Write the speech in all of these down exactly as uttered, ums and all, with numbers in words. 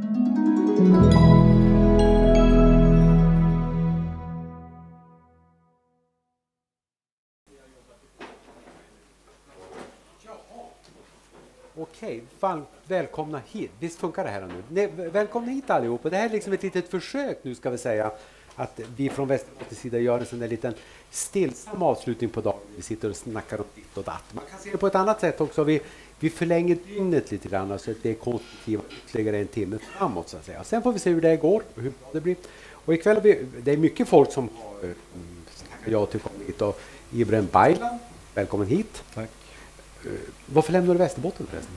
Okej, fan, välkomna hit. Visst funkar det här nu? Nej, välkomna hit allihopa. Det här är liksom ett litet försök nu, ska vi säga, att vi från Västerbottens sida gör en sån där liten stillsam avslutning på dagen. Vi sitter och snackar om ditt och datt. Man kan se det på ett annat sätt också. Vi, vi förlänger dygnet lite grann så att det är konstruktivt ytterligare en timme framåt, så att säga. Sen får vi se hur det går och hur bra det blir. Och ikväll har vi, det är mycket folk som har mm, jag tycker om hit. Och Ibrahim Baylan, välkommen hit. Tack. Uh, varför lämnar du Västerbotten förresten?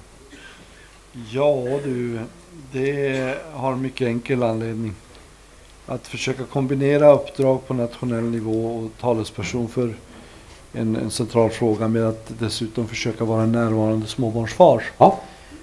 Ja du, det har mycket enkel anledning. Att försöka kombinera uppdrag på nationell nivå och talesperson för en, en central fråga med att dessutom försöka vara en närvarande småbarnsfar. Ja.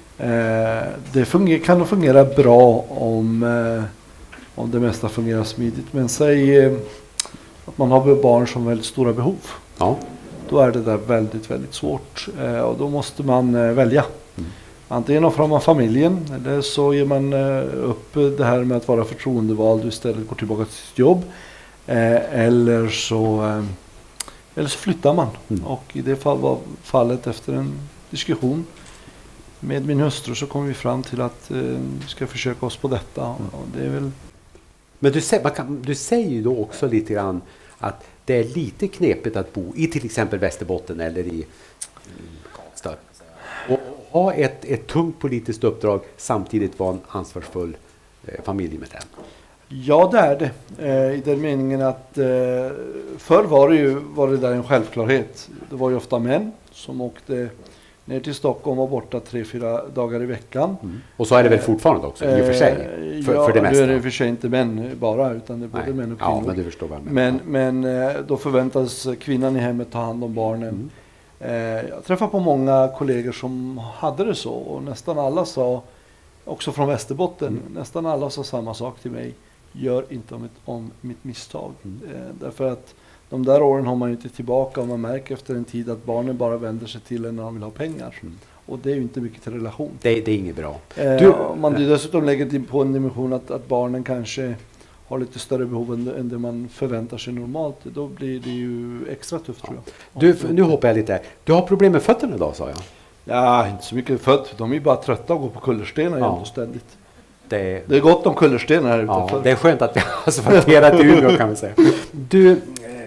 Eh, det funger, kan nog fungera bra om, eh, om det mesta fungerar smidigt. Men säg eh, att man har barn som har väldigt stora behov. Ja. Då är det där väldigt, väldigt svårt. Eh, och då måste man eh, välja. Mm. Antingen offrar man familjen eller så ger man eh, upp det här med att vara förtroendevald och istället går tillbaka till sitt jobb. Eh, eller, så, eh, eller så flyttar man. Mm. Och i det fall var fallet efter en diskussion med min hustru så kom vi fram till att eh, vi ska försöka oss på detta. Mm. Och det är väl... Men du, man kan, du säger ju då också lite grann att det är lite knepigt att bo i till exempel Västerbotten eller i Karlstad. Och ha ett, ett tungt politiskt uppdrag samtidigt vara en ansvarsfull eh, familjemedlem. Ja, det är det. Eh, I den meningen att eh, förr var det ju var det där en självklarhet. Det var ju ofta män som åkte ner till Stockholm och var borta tre, fyra dagar i veckan. Mm. Och så är det väl fortfarande också, i och för sig, för, ja, för det mesta. Nu är det i och för sig inte män bara, utan det är både Nej. män och kvinnor. Ja, men du förstår vad jag menar. Men, men då förväntas kvinnan i hemmet ta hand om barnen. Mm. Jag träffar på många kollegor som hade det så, och nästan alla sa, också från Västerbotten, mm. nästan alla sa samma sak till mig: gör inte om, ett, om mitt misstag. Mm. Därför att de där åren har man ju inte tillbaka, och man märker efter en tid att barnen bara vänder sig till en när de vill ha pengar. Mm. Och det är ju inte mycket till relation. Det, det är inget bra. Eh, du, man dessutom lägger till på en dimension att, att barnen kanske har lite större behov än, än det man förväntar sig normalt. Då blir det ju extra tufft, tror jag. Du, nu hoppar jag lite här. Du har problem med fötterna idag, sa jag. Ja, inte så mycket fött. De är ju bara trötta och går på kullerstenar ja. jämt och ständigt. Det, det är gott om kullerstenar här ja, utanför. Det är skönt att vi har asfalterat i Umeå, kan vi säga. Du, eh,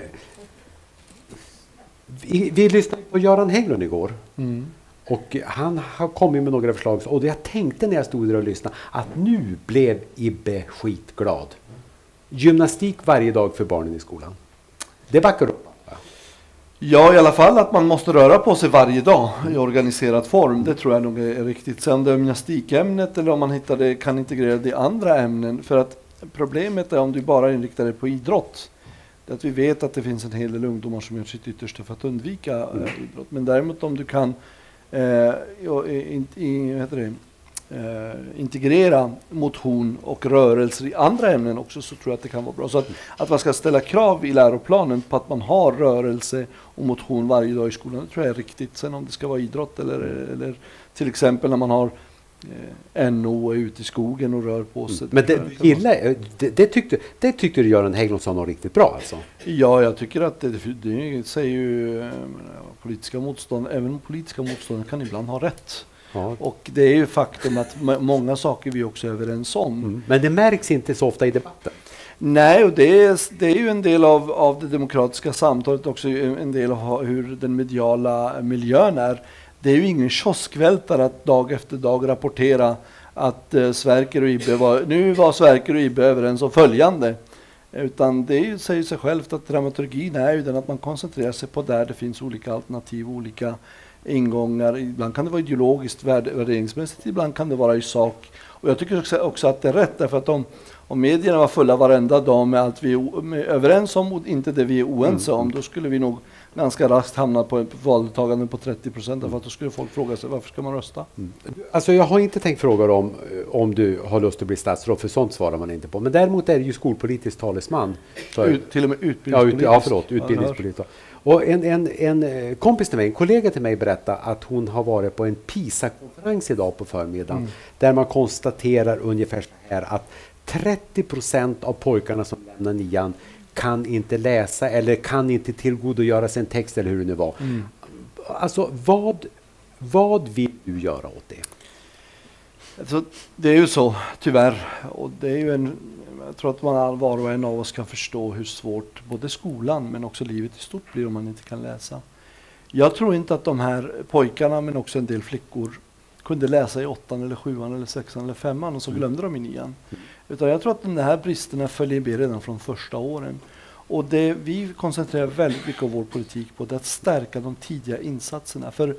vi, vi lyssnade på Göran Hägglund igår. Mm. Och han har kommit med några förslag. Och jag tänkte när jag stod där och lyssnade att nu blev Ibbe skitglad. Gymnastik varje dag för barnen i skolan. Det backar upp. Ja, i alla fall att man måste röra på sig varje dag i organiserad form. Det tror jag nog är riktigt. Sen det gymnastikämnet eller om man hittar det, kan integrera det i andra ämnen. För att problemet är om du bara inriktar dig på idrott. Det är att vi vet att det finns en hel del ungdomar som gör sitt yttersta för att undvika mm. äh, idrott. Men däremot om du kan äh, i, i, vad heter det? Uh, integrera motion och rörelser i andra ämnen också, så tror jag att det kan vara bra. Så att, att man ska ställa krav i läroplanen på att man har rörelse och motion varje dag i skolan, det tror jag är riktigt. Sen om det ska vara idrott eller, eller till exempel när man har eh, N O är ute i skogen och rör på sig. Men det, det, gilla, det, det, tyckte, det tyckte du Göran Hägglund sa något riktigt bra alltså? Ja, jag tycker att det, det säger ju äh, politiska motstånd, även politiska motstånd kan ibland ha rätt. Ja. Och det är ju faktum att m- många saker vi också är överens om. Mm. Men det märks inte så ofta i debatten. Nej, och det är, det är ju en del av, av det demokratiska samtalet, också en del av hur den mediala miljön är. Det är ju ingen kioskvältare att dag efter dag rapportera att eh, Sverker och Ibbe var, nu var Sverker och Ibbe överens om följande. Utan det är ju, säger sig självt att dramaturgin är ju den att man koncentrerar sig på där det finns olika alternativ, olika ingångar. Ibland kan det vara ideologiskt, värderingsmässigt, ibland kan det vara i sak. Och jag tycker också, också att det är rätt, därför att om, om medierna var fulla varenda dag med allt vi är, med, överens om och inte det vi är oense mm. om, då skulle vi nog ganska raskt hamna på ett valdeltagande på trettio procent. För att då skulle folk fråga sig varför ska man rösta? Mm. Alltså jag har inte tänkt fråga om om du har lust att bli statsråd, för sånt svarar man inte på. Men däremot är det ju skolpolitisk talesman. För, Ut, till och med utbildningspolitisk. Ja, ut, ja förlåt, utbildningspolitisk. Och en, en, en kompis till mig, en kollega till mig berättade att hon har varit på en PISA-konferens idag på förmiddagen. Mm. Där man konstaterar ungefär så här att trettio procent av pojkarna som lämnar nian kan inte läsa eller kan inte tillgodogöra sig en text eller hur det nu var. Mm. Alltså vad, vad vill du göra åt det? Alltså, det är ju så, tyvärr. Och det är ju en, jag tror att man var och en av oss kan förstå hur svårt både skolan men också livet i stort blir om man inte kan läsa. Jag tror inte att de här pojkarna men också en del flickor kunde läsa i åttan eller sjuan eller sexan eller femman och så glömde de i nian. Utan jag tror att de här bristerna följer med redan från första åren. Och det vi koncentrerar väldigt mycket av vår politik på det är att stärka de tidiga insatserna. För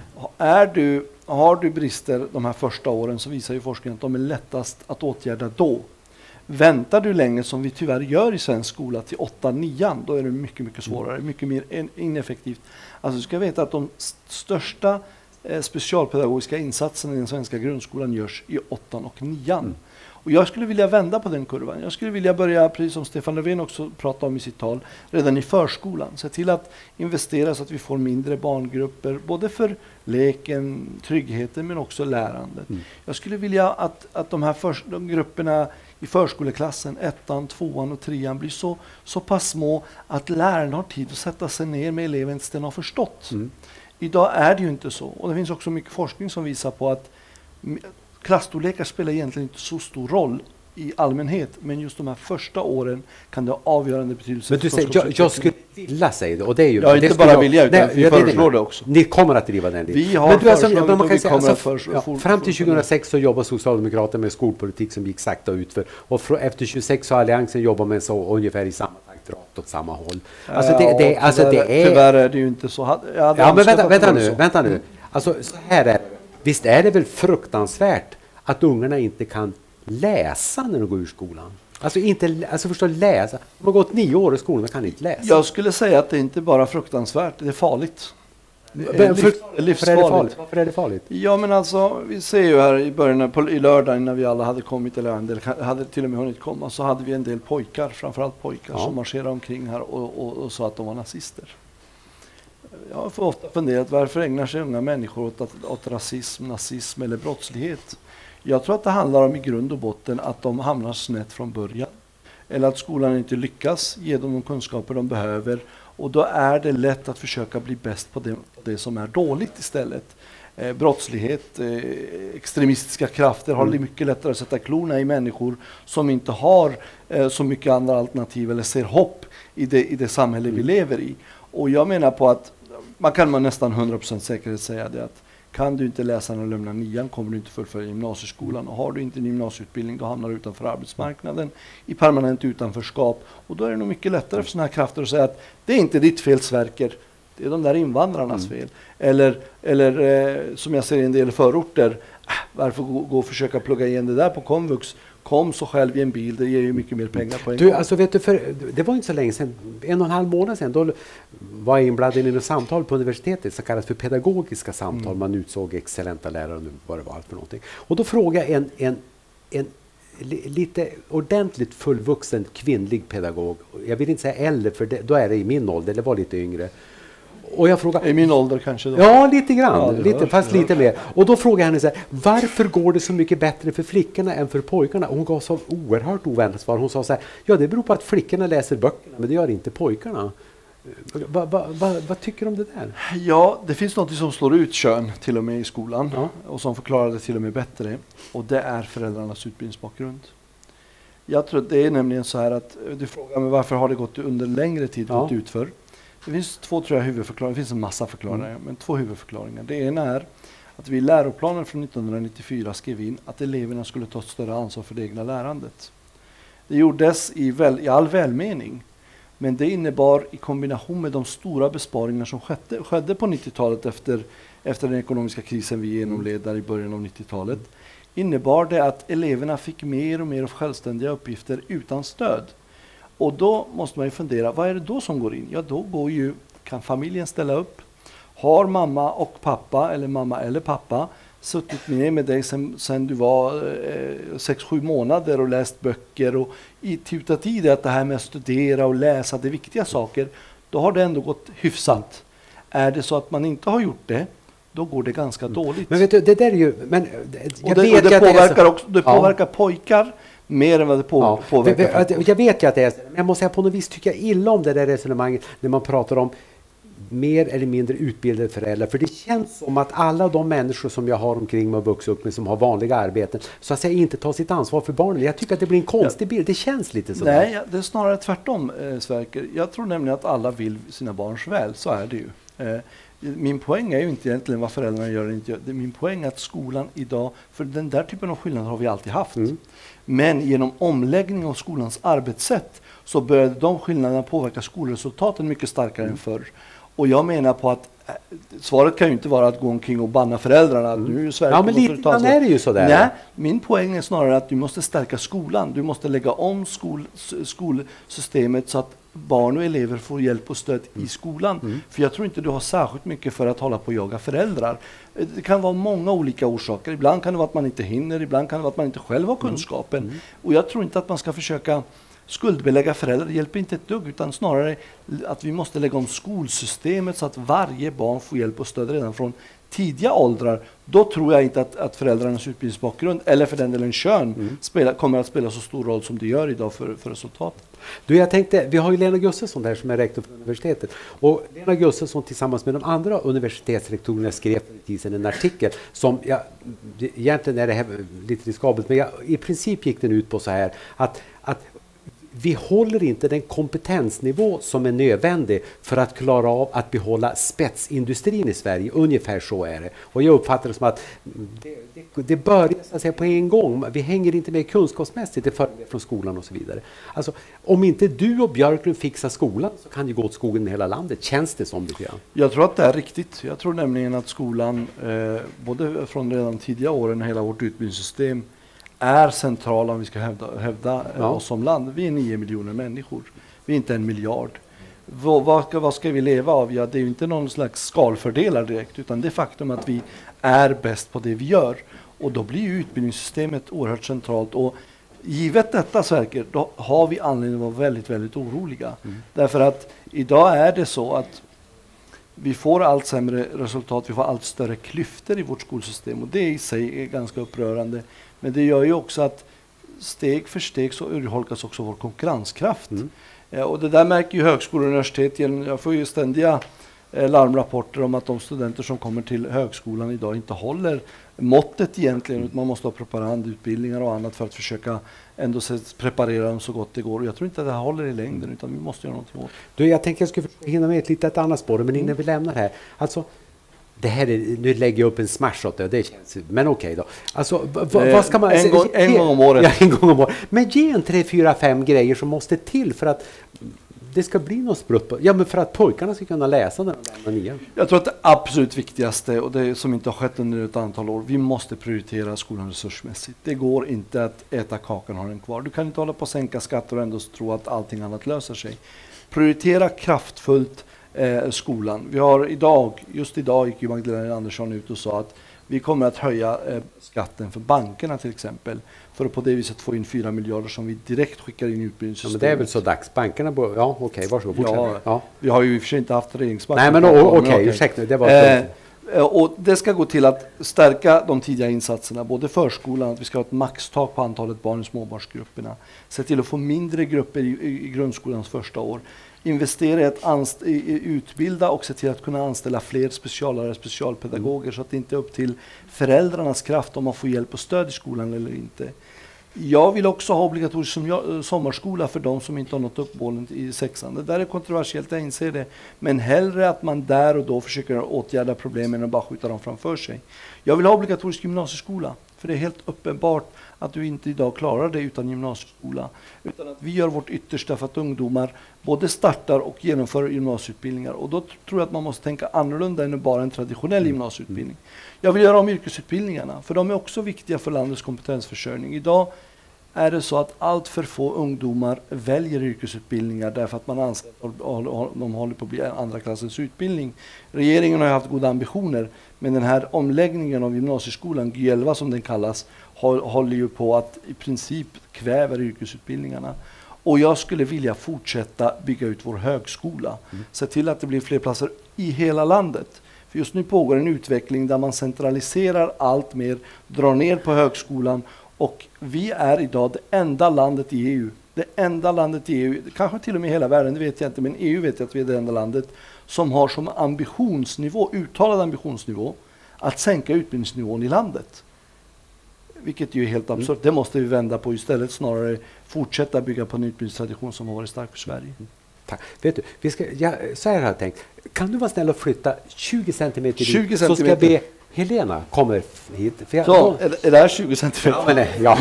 är du, har du brister de här första åren så visar ju forskningen att de är lättast att åtgärda då. Väntar du länge som vi tyvärr gör i svensk skola till åttan nian, då är det mycket, mycket svårare, mycket mer ineffektivt. Alltså du ska veta att de största eh, specialpedagogiska insatserna i den svenska grundskolan görs i åttan och nian. Mm. Och jag skulle vilja vända på den kurvan. Jag skulle vilja börja, precis som Stefan Löfven också pratade om i sitt tal, redan i förskolan. Se till att investera så att vi får mindre barngrupper, både för leken, tryggheten men också lärandet. Mm. Jag skulle vilja att, att de här för, de grupperna i förskoleklassen, ettan, tvåan och trean blir så, så pass små att läraren har tid att sätta sig ner med eleven tills den har förstått. Mm. Idag är det ju inte så. Och det finns också mycket forskning som visar på att klassstorlekar spelar egentligen inte så stor roll i allmänhet, men just de här första åren kan det ha avgörande betydelse. Men du säger, jag, jag skulle vilja säga det, och det är ju... Ja, inte bara jag, vilja, utan nej, vi föreslår det också. Ni kommer att driva den. Vi har men du, alltså, föreslagit man kan vi säga, kommer alltså, att föreslå. Ja, fram till tjugohundrasex så jobbar Socialdemokraterna med skolpolitik som gick sakta utför. Och för, efter tjugosex så har Alliansen jobbat med så ungefär i samma takt, rakt åt samma håll. Alltså det, det, alltså tyvärr, det är... Tyvärr är det ju inte så. Ja, ja men vänta, vänta nu, vänta nu. Alltså så här är det. Visst är det väl fruktansvärt att ungarna inte kan läsa när de går ur skolan? Alltså inte alltså förstå läsa. De har gått nio år i skolan och kan inte läsa. Jag skulle säga att det inte bara är fruktansvärt, det är farligt. Det är för, för, livsfarligt. Är det farligt? Varför är det farligt? Ja men alltså, vi ser ju här i början på, i lördag när vi alla hade kommit, eller en del hade till och med hunnit komma, så hade vi en del pojkar, framförallt pojkar, ja. som marscherade omkring här och, och, och sa att de var nazister. Jag har ofta funderat, varför ägnar sig unga människor åt, åt rasism, nazism eller brottslighet? Jag tror att det handlar om i grund och botten att de hamnar snett från början. Eller att skolan inte lyckas ge dem de kunskaper de behöver. Och då är det lätt att försöka bli bäst på det, det som är dåligt istället. Eh, brottslighet, eh, extremistiska krafter har mm. mycket lättare att sätta klorna i människor som inte har eh, så mycket andra alternativ eller ser hopp i det, i det samhälle mm. vi lever i. Och jag menar på att man kan med nästan hundra procent säkerhet säga det att kan du inte läsa när du lämnar nian kommer du inte fullfölja gymnasieskolan. Och har du inte en gymnasieutbildning då hamnar du utanför arbetsmarknaden i permanent utanförskap. Och då är det nog mycket lättare för sådana här krafter att säga att det är inte ditt fel Sverker, det är de där invandrarnas mm. fel. Eller, eller eh, som jag ser i en del förorter, äh, varför gå, gå och försöka plugga igen det där på komvux? Kom så själv i en bil, det ger ju mycket mer pengar på en du, gång. Alltså vet du, för, det var inte så länge sedan, en och en halv månad sedan, då var jag inblandad i ett samtal på universitetet som kallas för pedagogiska samtal. Mm. Man utsåg excellenta lärare och vad det var för någonting. Och då frågade jag en, en, en li, lite ordentligt fullvuxen kvinnlig pedagog, jag vill inte säga äldre för det, då är det i min ålder, det var lite yngre. Och jag frågar, i min ålder kanske då? Ja, lite grann. Ja, lite, hörs, fast lite mer. Och då frågade jag henne så här, varför går det så mycket bättre för flickorna än för pojkarna? Och hon gav så oerhört oväntat svar. Hon sa så här, ja det beror på att flickorna läser böckerna, men det gör inte pojkarna. Vad va, va, va tycker du om det där? Ja, det finns något som slår ut kön till och med i skolan. Ja. Och som förklarar det till och med bättre. Och det är föräldrarnas utbildningsbakgrund. Jag tror att det är nämligen så här att, du frågar mig varför har det gått under längre tid ja. gått ut för? Det finns två tror jag, huvudförklaringar, det finns en massa förklaringar, mm. men två huvudförklaringar. Det ena är att vi i läroplanen från nittonhundranittiofyra skrev in att eleverna skulle ta ett större ansvar för det egna lärandet. Det gjordes i, väl, i all välmening, men det innebar i kombination med de stora besparingar som skedde, skedde på nittiotalet efter, efter den ekonomiska krisen vi genomled där i början av nittiotalet, innebar det att eleverna fick mer och mer av självständiga uppgifter utan stöd. Och då måste man ju fundera, vad är det då som går in? Ja, då går ju Kan familjen ställa upp? Har mamma och pappa, eller mamma eller pappa, suttit med med dig sen, sen du var eh, sex sju månader och läst böcker och i tutat i det att det här med att studera och läsa, det är viktiga saker, då har det ändå gått hyfsat. Är det så att man inte har gjort det, då går det ganska mm. dåligt. Men vet du, det där är ju... Men jag och det, vet och det påverkar, det så, också, det påverkar ja. pojkar mer än vad det på, ja. påverkar. För, för, jag vet ju att det är så. Men jag måste säga på något vis tycka illa om det där resonemanget när man pratar om mer eller mindre utbildade föräldrar. För det känns som att alla de människor som jag har omkring mig och vuxit upp med som har vanliga arbeten så att säga inte tar sitt ansvar för barnen. Jag tycker att det blir en konstig ja. bild. Det känns lite så. Nej, det är snarare tvärtom, eh, Sverker. Jag tror nämligen att alla vill sina barns väl. Så är det ju. Eh, min poäng är ju inte egentligen vad föräldrarna gör eller inte gör. Det är min poäng att skolan idag, för den där typen av skillnader har vi alltid haft. Mm. Men genom omläggning av skolans arbetssätt så började de skillnaderna påverka skolresultaten mycket starkare mm. än förr. Och jag menar på att äh, svaret kan ju inte vara att gå omkring och banna föräldrarna. Mm. Nu Sverige ja, men lite grann är det ju sådär. Nej, min poäng är snarare att du måste stärka skolan. Du måste lägga om skol, skolsystemet så att barn och elever får hjälp och stöd mm. i skolan. Mm. För jag tror inte du har särskilt mycket för att hålla på och jaga föräldrar. Det kan vara många olika orsaker. Ibland kan det vara att man inte hinner, ibland kan det vara att man inte själv har kunskapen. Mm. Och jag tror inte att man ska försöka skuldbelägga föräldrar, det hjälper inte ett dugg, utan snarare att vi måste lägga om skolsystemet så att varje barn får hjälp och stöd redan från tidiga åldrar. Då tror jag inte att, att föräldrarnas utbildningsbakgrund eller för den delen kön mm. spela, kommer att spela så stor roll som det gör idag för, för resultatet. Du, jag tänkte, vi har ju Lena Gustafsson där som är rektor för universitetet. Och Lena Gustafsson tillsammans med de andra universitetsrektorerna skrev för en artikel som, jag, egentligen är det här lite riskabelt, men jag, i princip gick den ut på så här att, att vi håller inte den kompetensnivå som är nödvändig för att klara av att behålla spetsindustrin i Sverige. Ungefär så är det. Och jag uppfattar det som att det, det, det börjar så att säga, på en gång. Vi hänger inte med kunskapsmässigt, det följer från skolan och så vidare. Alltså, om inte du och Björklund fixar skolan så kan det gå åt skogen i hela landet. Känns det som det gör? Jag tror att det är riktigt. Jag tror nämligen att skolan, eh, både från redan tidiga åren och hela vårt utbildningssystem, är central om vi ska hävda, hävda ja. oss som land. Vi är nio miljoner människor. Vi är inte en miljard. Vad, vad, ska, vad ska vi leva av? Ja, det är ju inte någon slags skalfördelar direkt, utan det faktum att vi är bäst på det vi gör. Och då blir ju utbildningssystemet oerhört centralt. Och givet detta, Sverker, då har vi anledning att vara väldigt, väldigt oroliga. Mm. Därför att idag är det så att vi får allt sämre resultat, vi får allt större klyftor i vårt skolsystem. Och det i sig är ganska upprörande. Men det gör ju också att steg för steg så urholkas också vår konkurrenskraft. Mm. Eh, och det där märker ju högskolor och universitet. Jag får ju ständiga eh, larmrapporter om att de studenter som kommer till högskolan idag inte håller måttet egentligen. Mm. Man måste ha preparandutbildningar och annat för att försöka ändå preparera dem så gott det går. Och jag tror inte att det här håller i längden, utan vi måste göra någonting åt det. Du, jag tänker att jag skulle hinna med ett litet annat spår, men innan mm. vi lämnar här. Alltså, det här är, nu lägger jag upp en smash åt det, det känns, men okej då. Alltså, v- eh, vad ska man... En, gång, en gång om året. Ja, en gång om året. Men ge en tre, fyra, fem grejer som måste till för att det ska bli något sprutt. Ja, men för att pojkarna ska kunna läsa när de lämnar nian. Jag tror att det absolut viktigaste, och det som inte har skett under ett antal år, vi måste prioritera skolan resursmässigt. Det går inte att äta kakan och ha den kvar. Du kan inte hålla på att sänka skatter och ändå tro att allting annat löser sig. Prioritera kraftfullt Eh, skolan. Vi har idag, just idag gick ju Magdalena Andersson ut och sa att vi kommer att höja eh, skatten för bankerna till exempel, för att på det viset få in fyra miljarder som vi direkt skickar in i utbildningssystemet. Ja, men det är väl så dags. Bankerna, bo- ja okej, okay, varsågod, fortsätt. Ja, ja. Vi har ju i och för sig inte haft regeringsbank. Nej, men okej, okay, okay. ursäkta, det var eh, och det ska gå till att stärka de tidiga insatserna, både förskolan, att vi ska ha ett maxtak på antalet barn i småbarnsgrupperna, se till att få mindre grupper i, i, i grundskolans första år, investera i att anst- i, i utbilda och se till att kunna anställa fler specialare, specialpedagoger, mm. så att det inte är upp till föräldrarnas kraft om man får hjälp och stöd i skolan eller inte. Jag vill också ha obligatorisk som, sommarskola för de som inte har nått upp målen i sexan. Det där är kontroversiellt, jag inser det. Men hellre att man där och då försöker åtgärda problemen och bara skjuta dem framför sig. Jag vill ha obligatorisk gymnasieskola. För det är helt uppenbart att du inte idag klarar det utan gymnasieskola. Utan att vi gör vårt yttersta för att ungdomar både startar och genomför gymnasieutbildningar. Och då tror jag att man måste tänka annorlunda än bara en traditionell gymnasieutbildning. Jag vill göra om yrkesutbildningarna, för de är också viktiga för landets kompetensförsörjning. Idag är det så att allt för få ungdomar väljer yrkesutbildningar därför att man anser att de håller på att bli andra klassens utbildning. Regeringen har haft goda ambitioner, men den här omläggningen av gymnasieskolan, G elva som den kallas, håller ju på att i princip kväver yrkesutbildningarna. Och jag skulle vilja fortsätta bygga ut vår högskola. Mm. Se till att det blir fler platser i hela landet. För just nu pågår en utveckling där man centraliserar allt mer, drar ner på högskolan. Och vi är idag det enda landet i E U, det enda landet i E U, kanske till och med i hela världen, det vet jag inte, men E U vet jag att vi är det enda landet som har som ambitionsnivå, uttalad ambitionsnivå, att sänka utbildningsnivån i landet. Vilket ju är helt absurt. Mm. Det måste vi vända på istället, snarare fortsätta bygga på en utbildningstradition som har varit stark för Sverige. Mm. Tack. Vet du, vi ska, ja, så här har jag tänkt. Kan du vara snäll och flytta tjugo centimeter tjugo dit, centimeter. Så ska jag be Helena kommer hit. För jag, så, då, är, är det här tjugo centimeter? Ja, men nej, ja.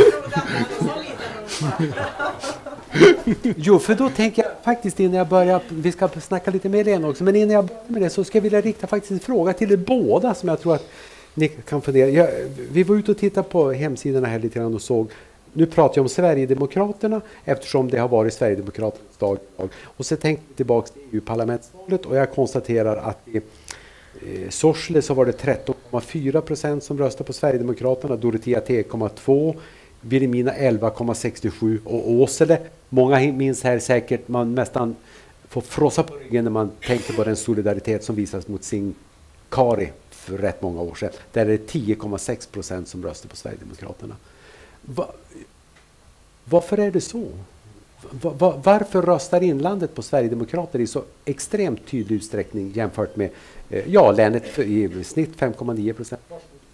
Jo, för då tänker jag faktiskt innan jag börjar, vi ska snacka lite med Helena också, men innan jag börjar med det så ska jag vilja rikta faktiskt en fråga till er båda som jag tror att ni kan fundera. Jag, vi var ute och tittade på hemsidorna här lite grann och såg, nu pratar jag om Sverigedemokraterna eftersom det har varit Sverigedemokraternas dag. Och så tänkte jag tillbaka till E U-parlamentsvalet och jag konstaterar att i eh, Sorsele så var det tretton komma fyra procent som röstade på Sverigedemokraterna, Dorotea tio komma två, Vilhelmina elva komma sextiosju och Åsele, många minns här säkert, man nästan får frossa på ryggen när man tänker på den solidaritet som visas mot sin Kari för rätt många år sedan. Där är det tio komma sex procent som röstar på Sverigedemokraterna. Va, varför är det så? Va, va, varför röstar inlandet på Sverigedemokrater i så extremt tydlig utsträckning jämfört med eh, ja, länet i snitt fem komma nio procent?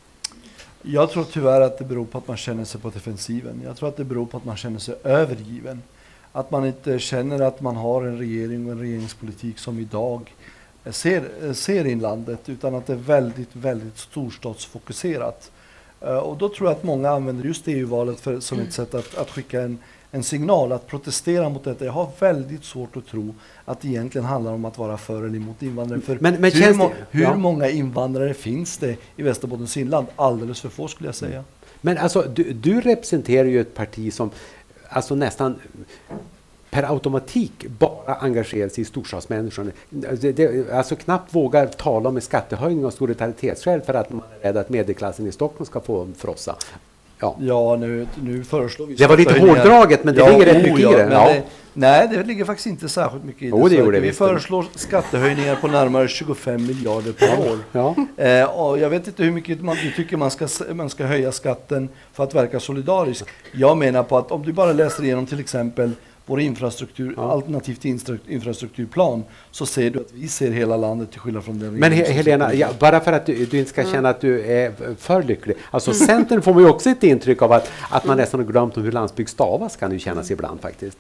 Jag tror tyvärr att det beror på att man känner sig på defensiven. Jag tror att det beror på att man känner sig övergiven. Att man inte känner att man har en regering och en regeringspolitik som idag ser, ser inlandet, utan att det är väldigt, väldigt storstadsfokuserat. Och då tror jag att många använder just E U-valet för, som ett sätt att, att skicka en, en signal, att protestera mot detta. Jag har väldigt svårt att tro att det egentligen handlar om att vara för eller emot invandrare. För men, men hur, må, det, hur ja. många invandrare finns det i Västerbottens inland? Alldeles för få skulle jag säga. Men alltså, du, du representerar ju ett parti som alltså nästan per automatik bara engagerar sig i storstadsmänniskorna. Det, det, alltså knappt vågar tala om en skattehöjning och solidaritetsskäl för att man är rädd att medelklassen i Stockholm ska få frossa. Ja, ja nu, nu föreslår vi... Det var lite hårdraget, men det ja, ligger rätt mycket ja, i det. Ja. det. Nej, det ligger faktiskt inte särskilt mycket i det. Oh, det gjorde vi föreslår skattehöjningar på närmare tjugofem miljarder per år. Ja. Eh, och jag vet inte hur mycket man, du tycker man ska, man ska höja skatten för att verka solidarisk. Jag menar på att om du bara läser igenom till exempel vår infrastruktur, ja. alternativt infrastrukturplan, så ser du att vi ser hela landet till skillnad från den. Men He- Helena, ja, bara för att du, du inte ska mm. känna att du är för lycklig. Alltså Centern får man ju också ett intryck av att, att man nästan har glömt om hur landsbygd stavas, kan det kännas ibland faktiskt.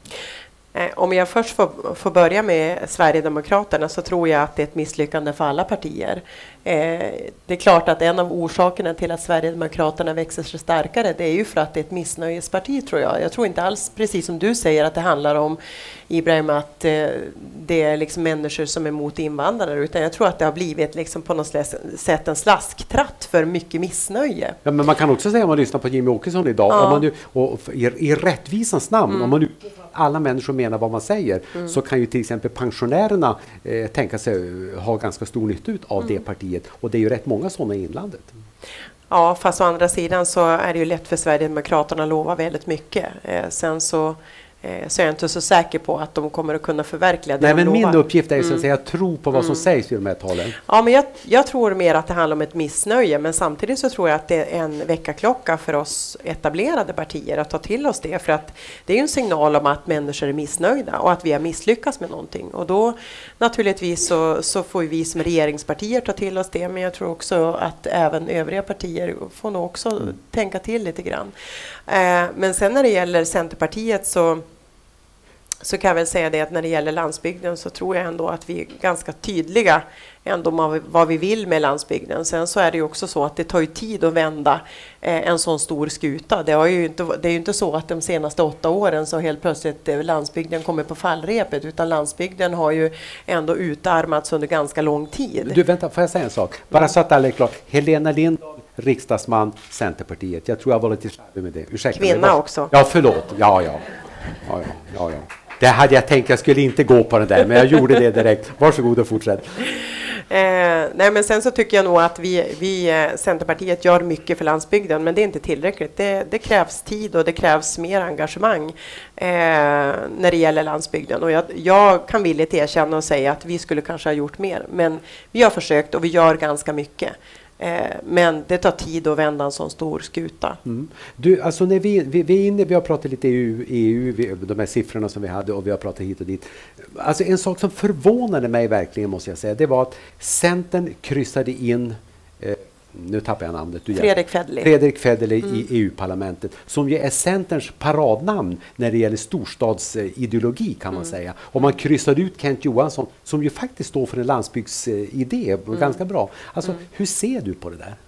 Om jag först får, får börja med Sverigedemokraterna så tror jag att det är ett misslyckande för alla partier. Eh, det är klart att en av orsakerna till att Sverigedemokraterna växer sig starkare, det är ju för att det är ett missnöjesparti, tror jag. Jag tror inte alls, precis som du säger, att det handlar om, Ibrahim, att eh, det är liksom människor som är emot invandrare, utan jag tror att det har blivit liksom på något sätt en slasktratt för mycket missnöje. Ja, men man kan också säga, om man lyssnar på Jimmy Åkesson idag, ja. om man nu, och i, i rättvisans namn, mm. om man nu alla människor menar vad man säger, mm. så kan ju till exempel pensionärerna eh, tänka sig ha ganska stor nytta ut av mm. det partiet. Och det är ju rätt många sådana i inlandet. Ja, fast å andra sidan så är det ju lätt för Sverigedemokraterna att lova väldigt mycket. Eh, sen så så är jag inte så säker på att de kommer att kunna förverkliga det. Nej, men lovar. Min uppgift är ju mm. att säga tro på vad som mm. sägs i de här talen. Ja, men jag, jag tror mer att det handlar om ett missnöje, men samtidigt så tror jag att det är en väckarklocka för oss etablerade partier att ta till oss det, för att det är ju en signal om att människor är missnöjda och att vi har misslyckats med någonting. Och då naturligtvis så, så får vi som regeringspartier ta till oss det, men jag tror också att även övriga partier får nog också mm. tänka till lite grann. Eh, men sen när det gäller Centerpartiet så så kan jag väl säga det att när det gäller landsbygden så tror jag ändå att vi är ganska tydliga ändå med vad vi vill med landsbygden. Sen så är det ju också så att det tar ju tid att vända eh, en sån stor skuta. Det, har ju inte, det är ju inte så att de senaste åtta åren så helt plötsligt eh, landsbygden kommer på fallrepet, utan landsbygden har ju ändå utarmats under ganska lång tid. Du, vänta, får jag säga en sak? Bara så att alla är klart. Helena Lindahl riksdagsman, Centerpartiet. Jag tror jag var lite slarvig med det. Ursäkta Kvinna mig. också. Ja, förlåt. Ja, ja. Ja, ja, ja, ja. Det hade jag tänkt, jag skulle inte gå på den där, men jag gjorde det direkt. Varsågod och fortsätt. Eh, nej, men sen så tycker jag nog att vi, vi eh, Centerpartiet gör mycket för landsbygden, men det är inte tillräckligt. Det, det krävs tid och det krävs mer engagemang eh, när det gäller landsbygden. Och jag, jag kan villigt erkänna och säga att vi skulle kanske ha gjort mer, men vi har försökt och vi gör ganska mycket. Eh, men det tar tid att vända en sån stor skuta. Mm. Du, alltså när vi, vi, vi är inne, vi har pratat lite E U, E U vi, de här siffrorna som vi hade och vi har pratat hit och dit. Alltså en sak som förvånade mig verkligen måste jag säga, det var att Centern kryssade in eh, nu tappar jag namnet. Du Fredrik Federley. Fredrik Federley mm. i E U-parlamentet, som ju är Centerns paradnamn när det gäller storstadsideologi kan man mm. säga. Och man kryssade ut Kent Johansson som ju faktiskt står för en landsbygdsidé mm. ganska bra. Alltså, mm. hur ser du på det där?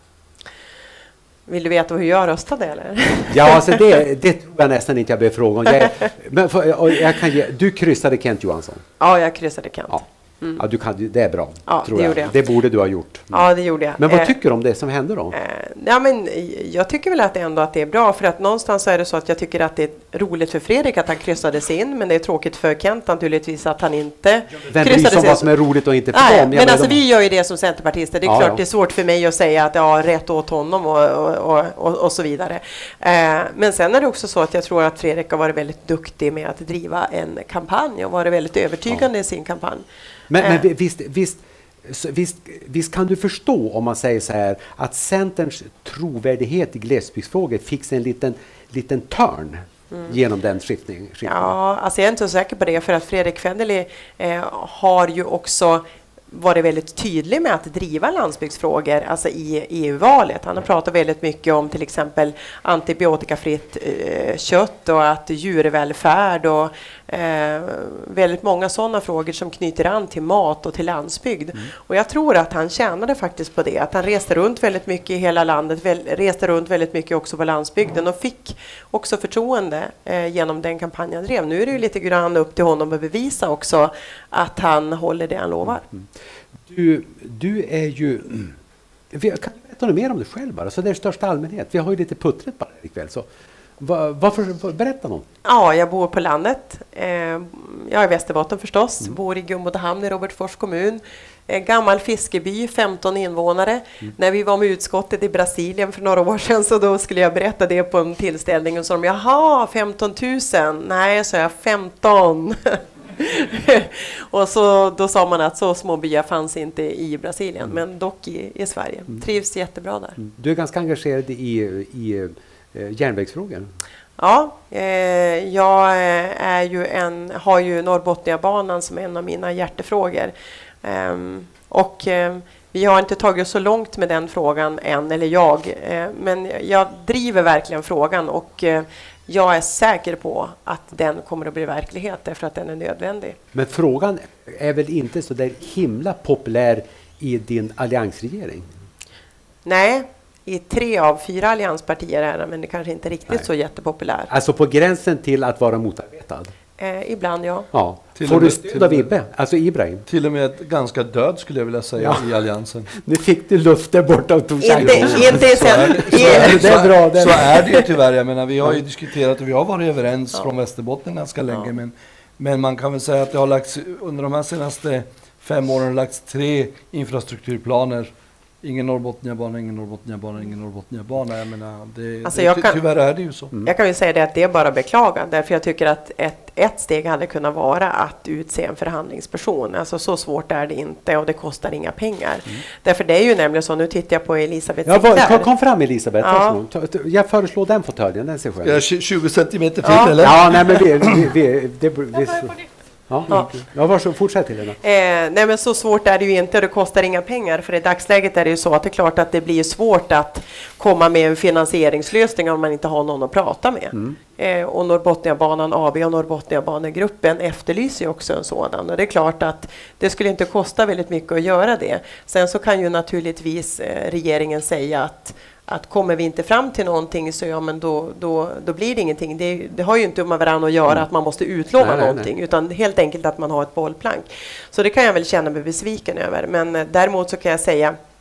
Vill du veta hur jag röstade eller? Ja, alltså det, det tror jag nästan inte jag behöver fråga om. Jag, men för, jag kan ge, du kryssade Kent Johansson? Ja, jag kryssade Kent. Ja. Mm. Ja, du kan, det är bra, ja, tror det jag. Gjorde jag. Det borde du ha gjort. Mm. Ja, det gjorde jag. Men vad eh, tycker du om det som hände då? Eh, ja, men jag tycker väl att det ändå att det är bra, för att någonstans så är det så att jag tycker att det är roligt för Fredrik att han kryssades in, men det är tråkigt för Kent naturligtvis att han inte Vem kryssades in. vad som är roligt och inte för Nej, dem. men jag alltså de... vi gör ju det som centerpartister. Det är ja, klart ja. det är svårt för mig att säga att ja, rätt åt honom och, och, och, och så vidare. Eh, men sen är det också så att jag tror att Fredrik har varit väldigt duktig med att driva en kampanj och varit väldigt övertygande ja. i sin kampanj. Men, eh. men visst, visst Så visst, visst kan du förstå om man säger så här att Centerns trovärdighet i glesbygdsfrågor fick en liten, liten törn mm. genom den skiftningen? skiftning. Ja, alltså jag är inte så säker på det, för att Fredrik Federley eh, har ju också varit väldigt tydlig med att driva landsbygdsfrågor alltså i E U-valet. Han har pratat väldigt mycket om till exempel antibiotikafritt eh, kött och att djurvälfärd och eh, väldigt många sådana frågor som knyter an till mat och till landsbygd. Mm. Och jag tror att han tjänade faktiskt på det. Att han reste runt väldigt mycket i hela landet, väl, reste runt väldigt mycket också på landsbygden och fick också förtroende eh, genom den kampanjen han drev. Nu är det ju lite grann upp till honom att bevisa också att han håller det han lovar. Mm. Du, du är ju... Kan du berätta något mer om dig själv bara? Så det är största allmänhet. Vi har ju lite puttret bara ikväll. Så var, varför, berätta något. Ja, jag bor på landet. Eh, jag är i Västerbotten förstås. Mm. Bor i Gumbodahamn i Robertsfors kommun. En gammal fiskeby, femton invånare. Mm. När vi var med utskottet i Brasilien för några år sedan, så då skulle jag berätta det på en tillställning och så de, jaha, femton tusen. Nej, så jag femton. Och så då sa man att så små byar fanns inte i Brasilien, mm. men dock i, i Sverige. Mm. Trivs jättebra där. Mm. Du är ganska engagerad i, i eh, järnvägsfrågor. Ja, eh, jag är ju en, har ju Norrbotniabanan som en av mina hjärtefrågor. Um, och um, vi har inte tagit så långt med den frågan än, eller jag. Uh, men jag driver verkligen frågan och uh, jag är säker på att den kommer att bli verklighet därför att den är nödvändig. Men frågan är väl inte så där himla populär i din alliansregering? Nej, i tre av fyra allianspartier är den, men det kanske inte riktigt Nej. så jättepopulär. Alltså på gränsen till att vara motarbetad? Eh, ibland, ja. ja. Får du stöd av Ibbe? Alltså Ibrahim? Till och med ganska död skulle jag vilja säga ja. i alliansen. Nu fick du luft där borta och tog inte, inte så, är, så, är, så, är, så, så är det ju tyvärr. Jag menar, vi har ju diskuterat och vi har varit överens ja. från Västerbotten ganska länge. Ja. Men, men man kan väl säga att det har lagts under de här senaste fem åren lagts tre infrastrukturplaner. Ingen Norrbotniabana, ingen Norrbotniabana, ingen Norrbotniabana. Jag menar, det, alltså det, jag kan, tyvärr är det ju så. Mm. Jag kan ju säga det att det är bara beklaga. Därför jag tycker att ett, ett steg hade kunnat vara att utse en förhandlingsperson. Alltså så svårt är det inte och det kostar inga pengar. Mm. Därför det är ju nämligen så, nu tittar jag på Elisabeth ja, var, kom fram Elisabeth. Ja. Jag föreslår den fåtöljen, den ser skön. Ja, tjugo centimeter till ja. eller? Ja, nej men vi... vi, vi, det, vi Ja, ja. ja varsågod, fortsätt till det. Eh, nej men så svårt är det ju inte och det kostar inga pengar, för i dagsläget är det ju så att det är klart att det blir svårt att komma med en finansieringslösning om man inte har någon att prata med. Mm. Eh, och Norrbotniabanan A B och Norrbotniabanegruppen efterlyser ju också en sådan, och det är klart att det skulle inte kosta väldigt mycket att göra det. Sen så kan ju naturligtvis eh, regeringen säga att att kommer vi inte fram till någonting så ja, men då, då, då blir det ingenting. Det, det har ju inte med varandra att göra mm. att man måste utlova nej, någonting, nej. utan helt enkelt att man har ett bollplank. Så det kan jag väl känna mig besviken över. Men eh, däremot så kan jag säga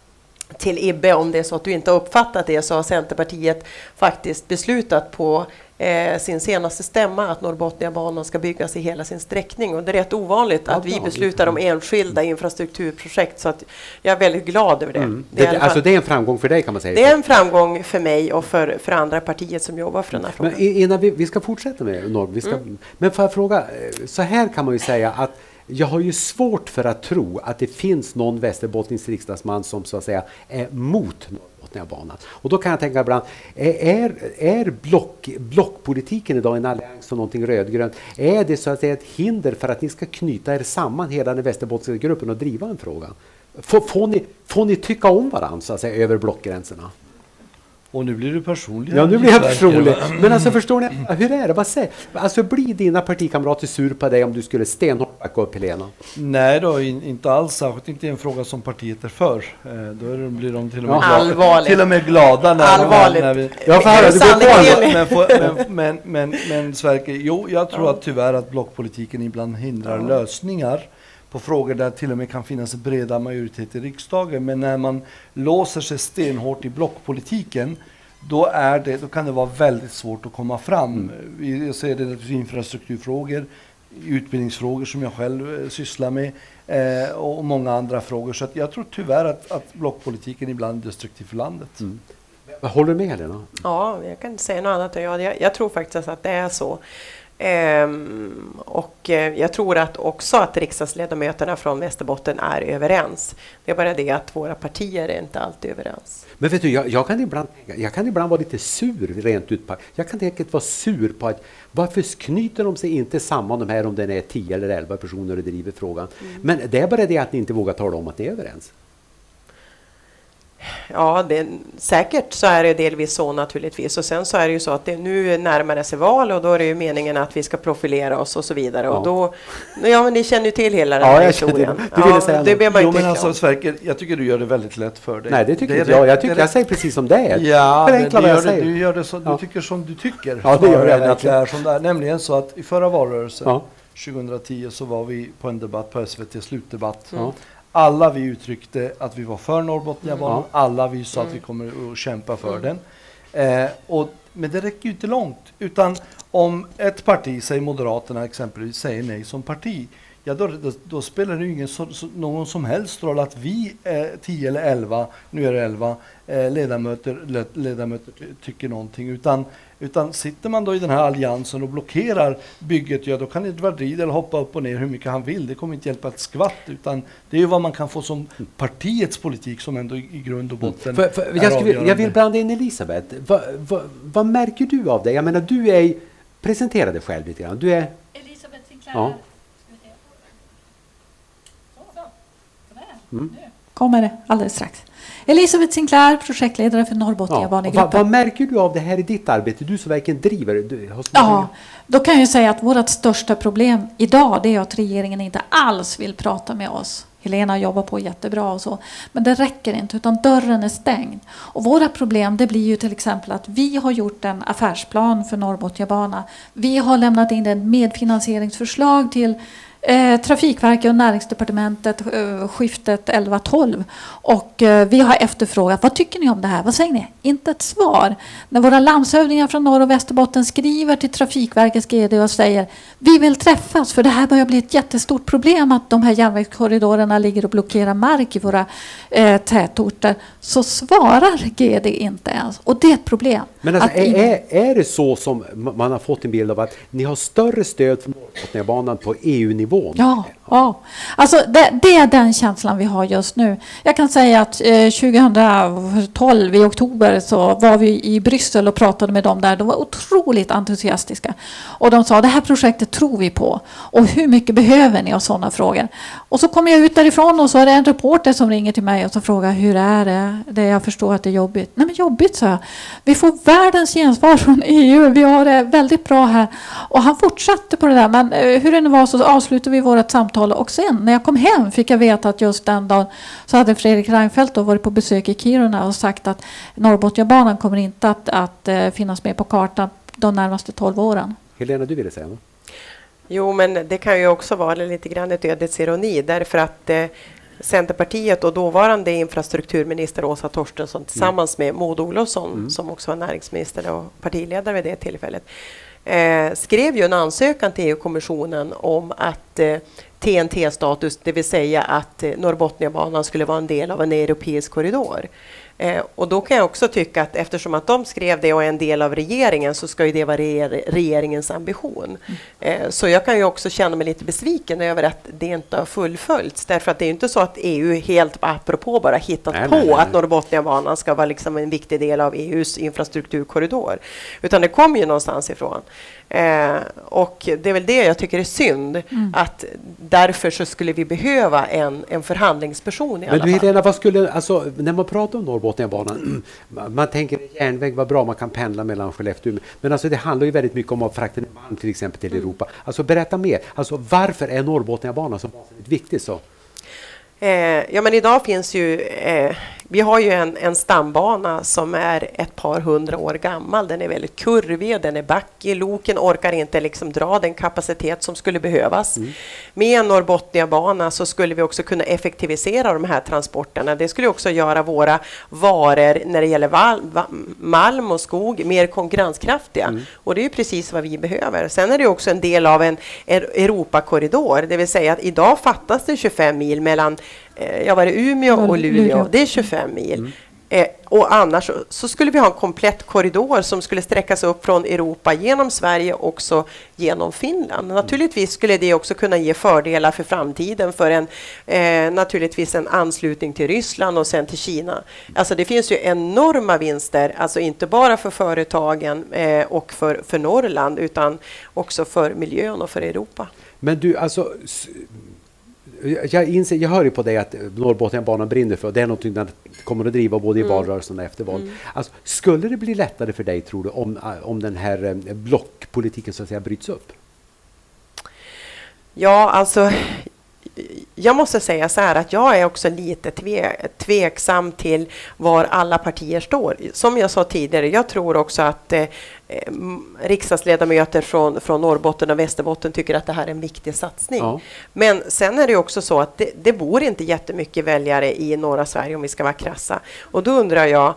till Ibbe, om det är så att du inte har uppfattat det, så har Centerpartiet faktiskt beslutat på eh, sin senaste stämma att Norrbotniabanan ska byggas i hela sin sträckning. Och det är rätt ovanligt ja, att vi beslutar om enskilda infrastrukturprojekt, så att jag är väldigt glad över det. Mm. det, det alltså det är en framgång för dig, kan man säga. Det är en framgång för mig och för, för andra partier som jobbar för den här frågan. Men innan vi, vi ska fortsätta med Norr, vi ska, mm. men får jag fråga, så här kan man ju säga att jag har ju svårt för att tro att det finns någon västerbottnisk riksdagsman som så att säga är mot Norrbotniabanan. Och då kan jag tänka ibland, är, är block, blockpolitiken idag en allians och någonting rödgrönt? Är det så att säga ett hinder för att ni ska knyta er samman hela den västerbottniska gruppen och driva en fråga? Får, får, ni, får ni tycka om varandra så att säga över blockgränserna? Och nu blir du personlig. Ja, nu blir jag personlig. Men alltså förstår ni, hur är det? Vad säger? Alltså blir dina partikamrater sur på dig om du skulle stenhårt backa upp Helena? Nej då, in, inte alls. Särskilt inte en fråga som partiet är för. Eh, då är de, blir de till och med, ja. glada, till och med glada när, Allvarligt. när vi... Jag får höra, du går på. Men, men, men, men, men Sverker, jo, jag tror ja. att tyvärr att blockpolitiken ibland hindrar ja. lösningar på frågor där till och med kan finnas breda majoritet i riksdagen. Men när man låser sig stenhårt i blockpolitiken, då, är det, då kan det vara väldigt svårt att komma fram. Mm. Jag ser det i infrastrukturfrågor, utbildningsfrågor som jag själv eh, sysslar med eh, och många andra frågor. Så att jag tror tyvärr att, att blockpolitiken ibland är destruktiv för landet. Mm. Håller du med, Helena? Ja, jag kan inte säga något annat. Jag, jag, jag tror faktiskt att det är så. Ehm, och eh, jag tror att också att riksdagsledamöterna från Västerbotten är överens. Det är bara det att våra partier är inte alltid överens. Men vet du, jag, jag, kan ibland, jag kan ibland vara lite sur rent ut på, jag kan helt vara sur på att varför knyter de sig inte samman de här om den är tio eller elva personer och driver frågan. Mm. Men det är bara det att ni inte vågar tala om att ni är överens. Ja, det, säkert så är det delvis så naturligtvis. Och sen så är det ju så att det nu närmar sig val och då är det ju meningen att vi ska profilera oss och så vidare. Ja. Och då, ja men ni känner ju till hela den ja, här historien. Det, det, ja, säga det ber man jo, inte men alltså Sverker, jag tycker du gör det väldigt lätt för dig. Nej, det tycker det inte jag. Rätt, jag tycker det jag säger precis som det är. Ja, men du, gör det, du, gör det så, ja. du tycker som du tycker. Ja, det gör jag verkligen. Det är som det är. Nämligen så att i förra valrörelsen ja. tjugohundratio så var vi på en debatt på S V T, slutdebatt. Mm. Alla vi uttryckte att vi var för Norrbotniabanan. Mm. Alla vi sa mm. att vi kommer att kämpa för mm. den. Eh, och, men det räcker ju inte långt. Utan om ett parti, säg Moderaterna exempelvis, säger nej som parti. Ja, då, då, då spelar det ju ingen så, så, någon som helst roll att vi eh, tio eller elva, nu är det elva, eh, ledamöter, led, ledamöter tycker någonting. Utan, utan sitter man då i den här alliansen och blockerar bygget, ja då kan Edvard Riedel hoppa upp och ner hur mycket han vill. Det kommer inte hjälpa ett skvatt, utan det är ju vad man kan få som partiets politik som ändå i, i grund och botten för, för, jag, skulle, jag vill blanda in Elisabeth. Va, va, vad märker du av det? Jag menar, du är, presentera dig själv lite grann. Du är... Elisabeth Sinclair. Ja. Mm. Kommer det alldeles strax. Elisabeth Sinclair, projektledare för Norrbotniabanegruppen. Ja, vad, vad märker du av det här i ditt arbete? Du som verkligen driver. Du, ja, då kan jag säga att vårt största problem idag det är att regeringen inte alls vill prata med oss. Helena jobbar på jättebra och så. Men det räcker inte, utan dörren är stängd. Och våra problem det blir ju till exempel att vi har gjort en affärsplan för Norrbotniabanan. Vi har lämnat in en medfinansieringsförslag till Eh, Trafikverket och Näringsdepartementet eh, skiftet elva tolv och eh, vi har efterfrågat, vad tycker ni om det här? Vad säger ni? Inte ett svar. När våra landshövdingar från Norr- och Västerbotten skriver till Trafikverkets G D och säger vi vill träffas för det här börjar bli ett jättestort problem att de här järnvägskorridorerna ligger och blockerar mark i våra eh, tätorter, så svarar G D inte ens och det är ett problem. Men alltså, är, är, är det så som man har fått en bild av att ni har större stöd för Norrbotniabanan på E U-nivå? Ja, ja. Alltså det, det är den känslan vi har just nu. Jag kan säga att eh, tjugohundratolv i oktober så var vi i Bryssel och pratade med dem där. De var otroligt entusiastiska. Och de sa, det här projektet tror vi på. Och hur mycket behöver ni av sådana frågor? Och så kommer jag ut därifrån och så är det en reporter som ringer till mig och så frågar, hur är det? det jag förstår att det är jobbigt. Nej men jobbigt, så jag. Vi får världens gensvar från E U. Vi har det väldigt bra här. Och han fortsatte på det där. Men eh, hur det nu var så avslutade vi vårt samtal och sen när jag kom hem fick jag veta att just den dagen så hade Fredrik Reinfeldt då varit på besök i Kiruna och sagt att Norrbotniabanan kommer inte att, att uh, finnas med på kartan de närmaste tolv åren. Helena, du ville säga något? Jo, men det kan ju också vara lite grann ett ödets ironi därför att eh, Centerpartiet och dåvarande infrastrukturminister Åsa Torstensson tillsammans med Maud Olofsson, mm. som också var näringsminister och partiledare vid det tillfället, eh, skrev ju en ansökan till E U-kommissionen om att eh, T N T-status, det vill säga att eh, Norrbotniabanan skulle vara en del av en europeisk korridor. Eh, och då kan jag också tycka att eftersom att de skrev det och är en del av regeringen, så ska ju det vara re- regeringens ambition. Mm. Eh, så jag kan ju också känna mig lite besviken över att det inte har fullföljts. Därför att det är ju inte så att E U helt apropå bara hittat nej, på nej, nej. att Norrbotniabanan ska vara liksom en viktig del av E U:s infrastrukturkorridor. Utan det kommer ju någonstans ifrån. Eh, och det är väl det jag tycker är synd, mm. att därför så skulle vi behöva en, en förhandlingsperson i alla Men du, fall. Helena, vad skulle, alltså, när man pratar om Norrbotniabanan, man tänker järnväg var bra, man kan pendla mellan Skellefteå, men alltså det handlar ju väldigt mycket om att frakta malm till exempel till mm. Europa. Alltså berätta mer, alltså varför är Norrbotniabanan så viktig så? Eh, ja, men idag finns ju, eh, vi har ju en, en stambana som är ett par hundra år gammal. Den är väldigt kurvig, den är backig. Loken orkar inte liksom dra den kapacitet som skulle behövas. Mm. Med en Norrbotniabana så skulle vi också kunna effektivisera de här transporterna. Det skulle också göra våra varor när det gäller val, va, malm och skog mer konkurrenskraftiga. Mm. Och det är ju precis vad vi behöver. Sen är det också en del av en Europakorridor. Det vill säga att idag fattas det tjugofem mil mellan jag var i Umeå och Luleå. Det är tjugofem mil. Mm. Eh, och annars så, så skulle vi ha en komplett korridor som skulle sträckas upp från Europa genom Sverige också genom Finland. Mm. Naturligtvis skulle det också kunna ge fördelar för framtiden för en eh, naturligtvis en anslutning till Ryssland och sen till Kina. Alltså det finns ju enorma vinster, alltså inte bara för företagen eh, och för, för Norrland, utan också för miljön och för Europa. Men du, alltså Jag, inser, jag hör ju på dig att Norrbotniabanan brinner för, och det är något man kommer att driva både i mm. valrörelsen och efter val. Mm. Alltså, skulle det bli lättare för dig, tror du, om, om den här blockpolitiken så att säga bryts upp? Ja, alltså jag måste säga så här att jag är också lite tve, tveksam till var alla partier står. Som jag sa tidigare, jag tror också att eh, riksdagsledamöter från, från Norrbotten och Västerbotten tycker att det här är en viktig satsning. Ja. Men sen är det också så att det, det bor inte jättemycket väljare i norra Sverige, om vi ska vara krassa. Och då undrar jag,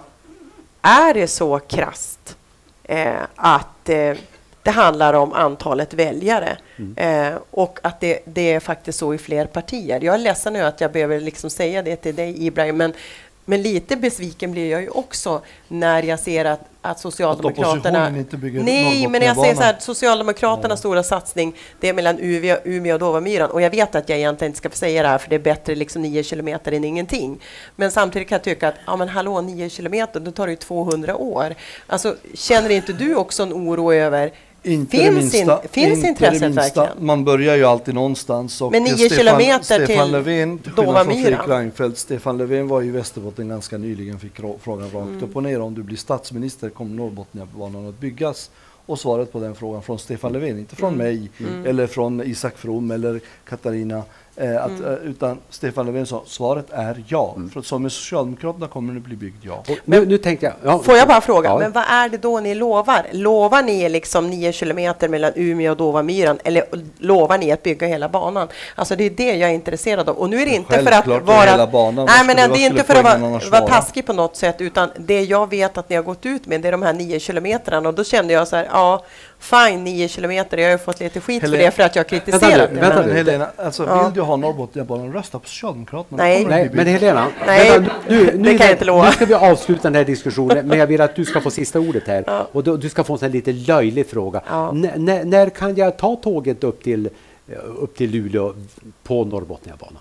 är det så krasst eh, att eh, det handlar om antalet väljare mm. eh, och att det, det är faktiskt så i fler partier. Jag är ledsen nu att jag behöver liksom säga det till dig, Ibrahim, men, men lite besviken blir jag ju också när jag ser att, att Socialdemokraterna... Att inte bygger nej, men jag säger så här, Socialdemokraternas ja. stora satsning, det är mellan Umeå, Umeå och Dåvamyran. Och jag vet att jag egentligen inte ska få säga det här, för det är bättre liksom nio kilometer än ingenting. Men samtidigt kan jag tycka att, ja men hallå, nio kilometer, då tar det ju tvåhundra år. Alltså, känner inte du också en oro över... Inte finns det minsta, in, finns inte intresset det minsta. Verkligen? Man börjar ju alltid någonstans. Och men nio Stefan, kilometer Stefan till Löfven, till skillnad från Fredrik Dåvamyran. Reinfeldt, Stefan Löfven var i Västerbotten ganska nyligen, fick frågan rakt mm. upp och ner. Om du blir statsminister, kommer Norrbotniabanan att byggas? Och svaret på den frågan från Stefan Löfven, inte från mm. mig mm. eller från Isak From eller Katarina, eh, att, mm. eh, utan Stefan Löfven sa, svaret är ja. Mm. För som med Socialdemokraterna kommer det bli byggd ja. Och nu, nu tänkte jag, ja, får jag bara fråga, ja. men vad är det då ni lovar? Lovar ni liksom nio kilometer mellan Umeå och Dåvamyran, eller lovar ni att bygga hela banan? Alltså det är det jag är intresserad av. Och nu är det inte för att vara... Hela banan. Nej, men det är inte för att vara, vara taskig på något sätt, utan det jag vet att ni har gått ut med, det är de här nio kilometerna. Och då kände jag så här, ja, fine, nio kilometer. Jag har ju fått lite skit Helena, för det, för att jag kritiserat det. Vänta nu, Helena, alltså ja. vill du ha Norrbotniabanan, rösta på Socialdemokraterna? Nej, Nej men Helena, Nej, vänta, nu, nu, det kan jag inte lova. Nu ska vi avsluta den här diskussionen, men jag vill att du ska få sista ordet här. Ja. Och då, du ska få en sån lite löjlig fråga. Ja. N- n- när kan jag ta tåget upp till, upp till Luleå på Norrbotniabanan?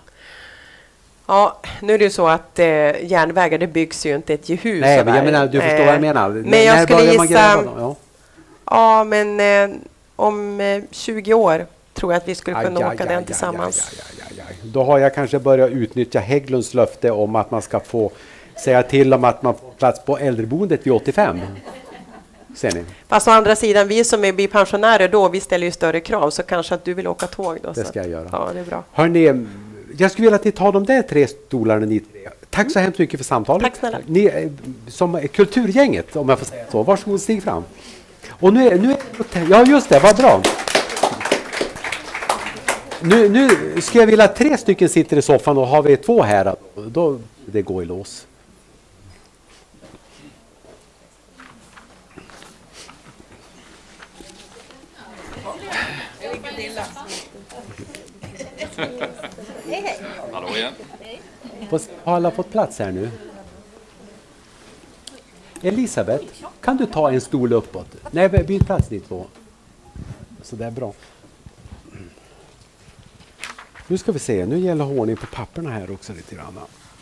Ja, nu är det ju så att eh, järnvägar, det byggs ju inte ett hus. Nej, men jag menar, du förstår eh, vad jag menar. Men N- jag när skulle börjar man gissa... Ja. Ja, men eh, om eh, tjugo år tror jag att vi skulle kunna aj, åka aj, den aj, tillsammans. Aj, aj, aj, aj. Då har jag kanske börjat utnyttja Hägglunds löfte om att man ska få säga till om att man får plats på äldreboendet vid åttiofem. Ser ni? Fast å andra sidan, vi som är pensionärer då, vi ställer ju större krav, så kanske att du vill åka tåg då. Det ska jag göra. Ja, det är bra. Hörrni, jag skulle vilja att ni tar de där tre stolarna ni tre. Tack så hemskt mycket för samtalet. Tack snälla. Ni, som kulturgänget, om jag får säga så. Varsågod, stig fram. Och nu är, nu är ja just det, vad bra. Nu, nu ska jag vilja att tre stycken sitter i soffan och har vi två här, då det går i lås. Hallå igen. Har alla fått plats här nu? Elisabeth, kan du ta en stol uppåt? Nej, byt plats ni två. Så det är bra. Nu ska vi se, nu gäller ordning på papperna här också lite grann.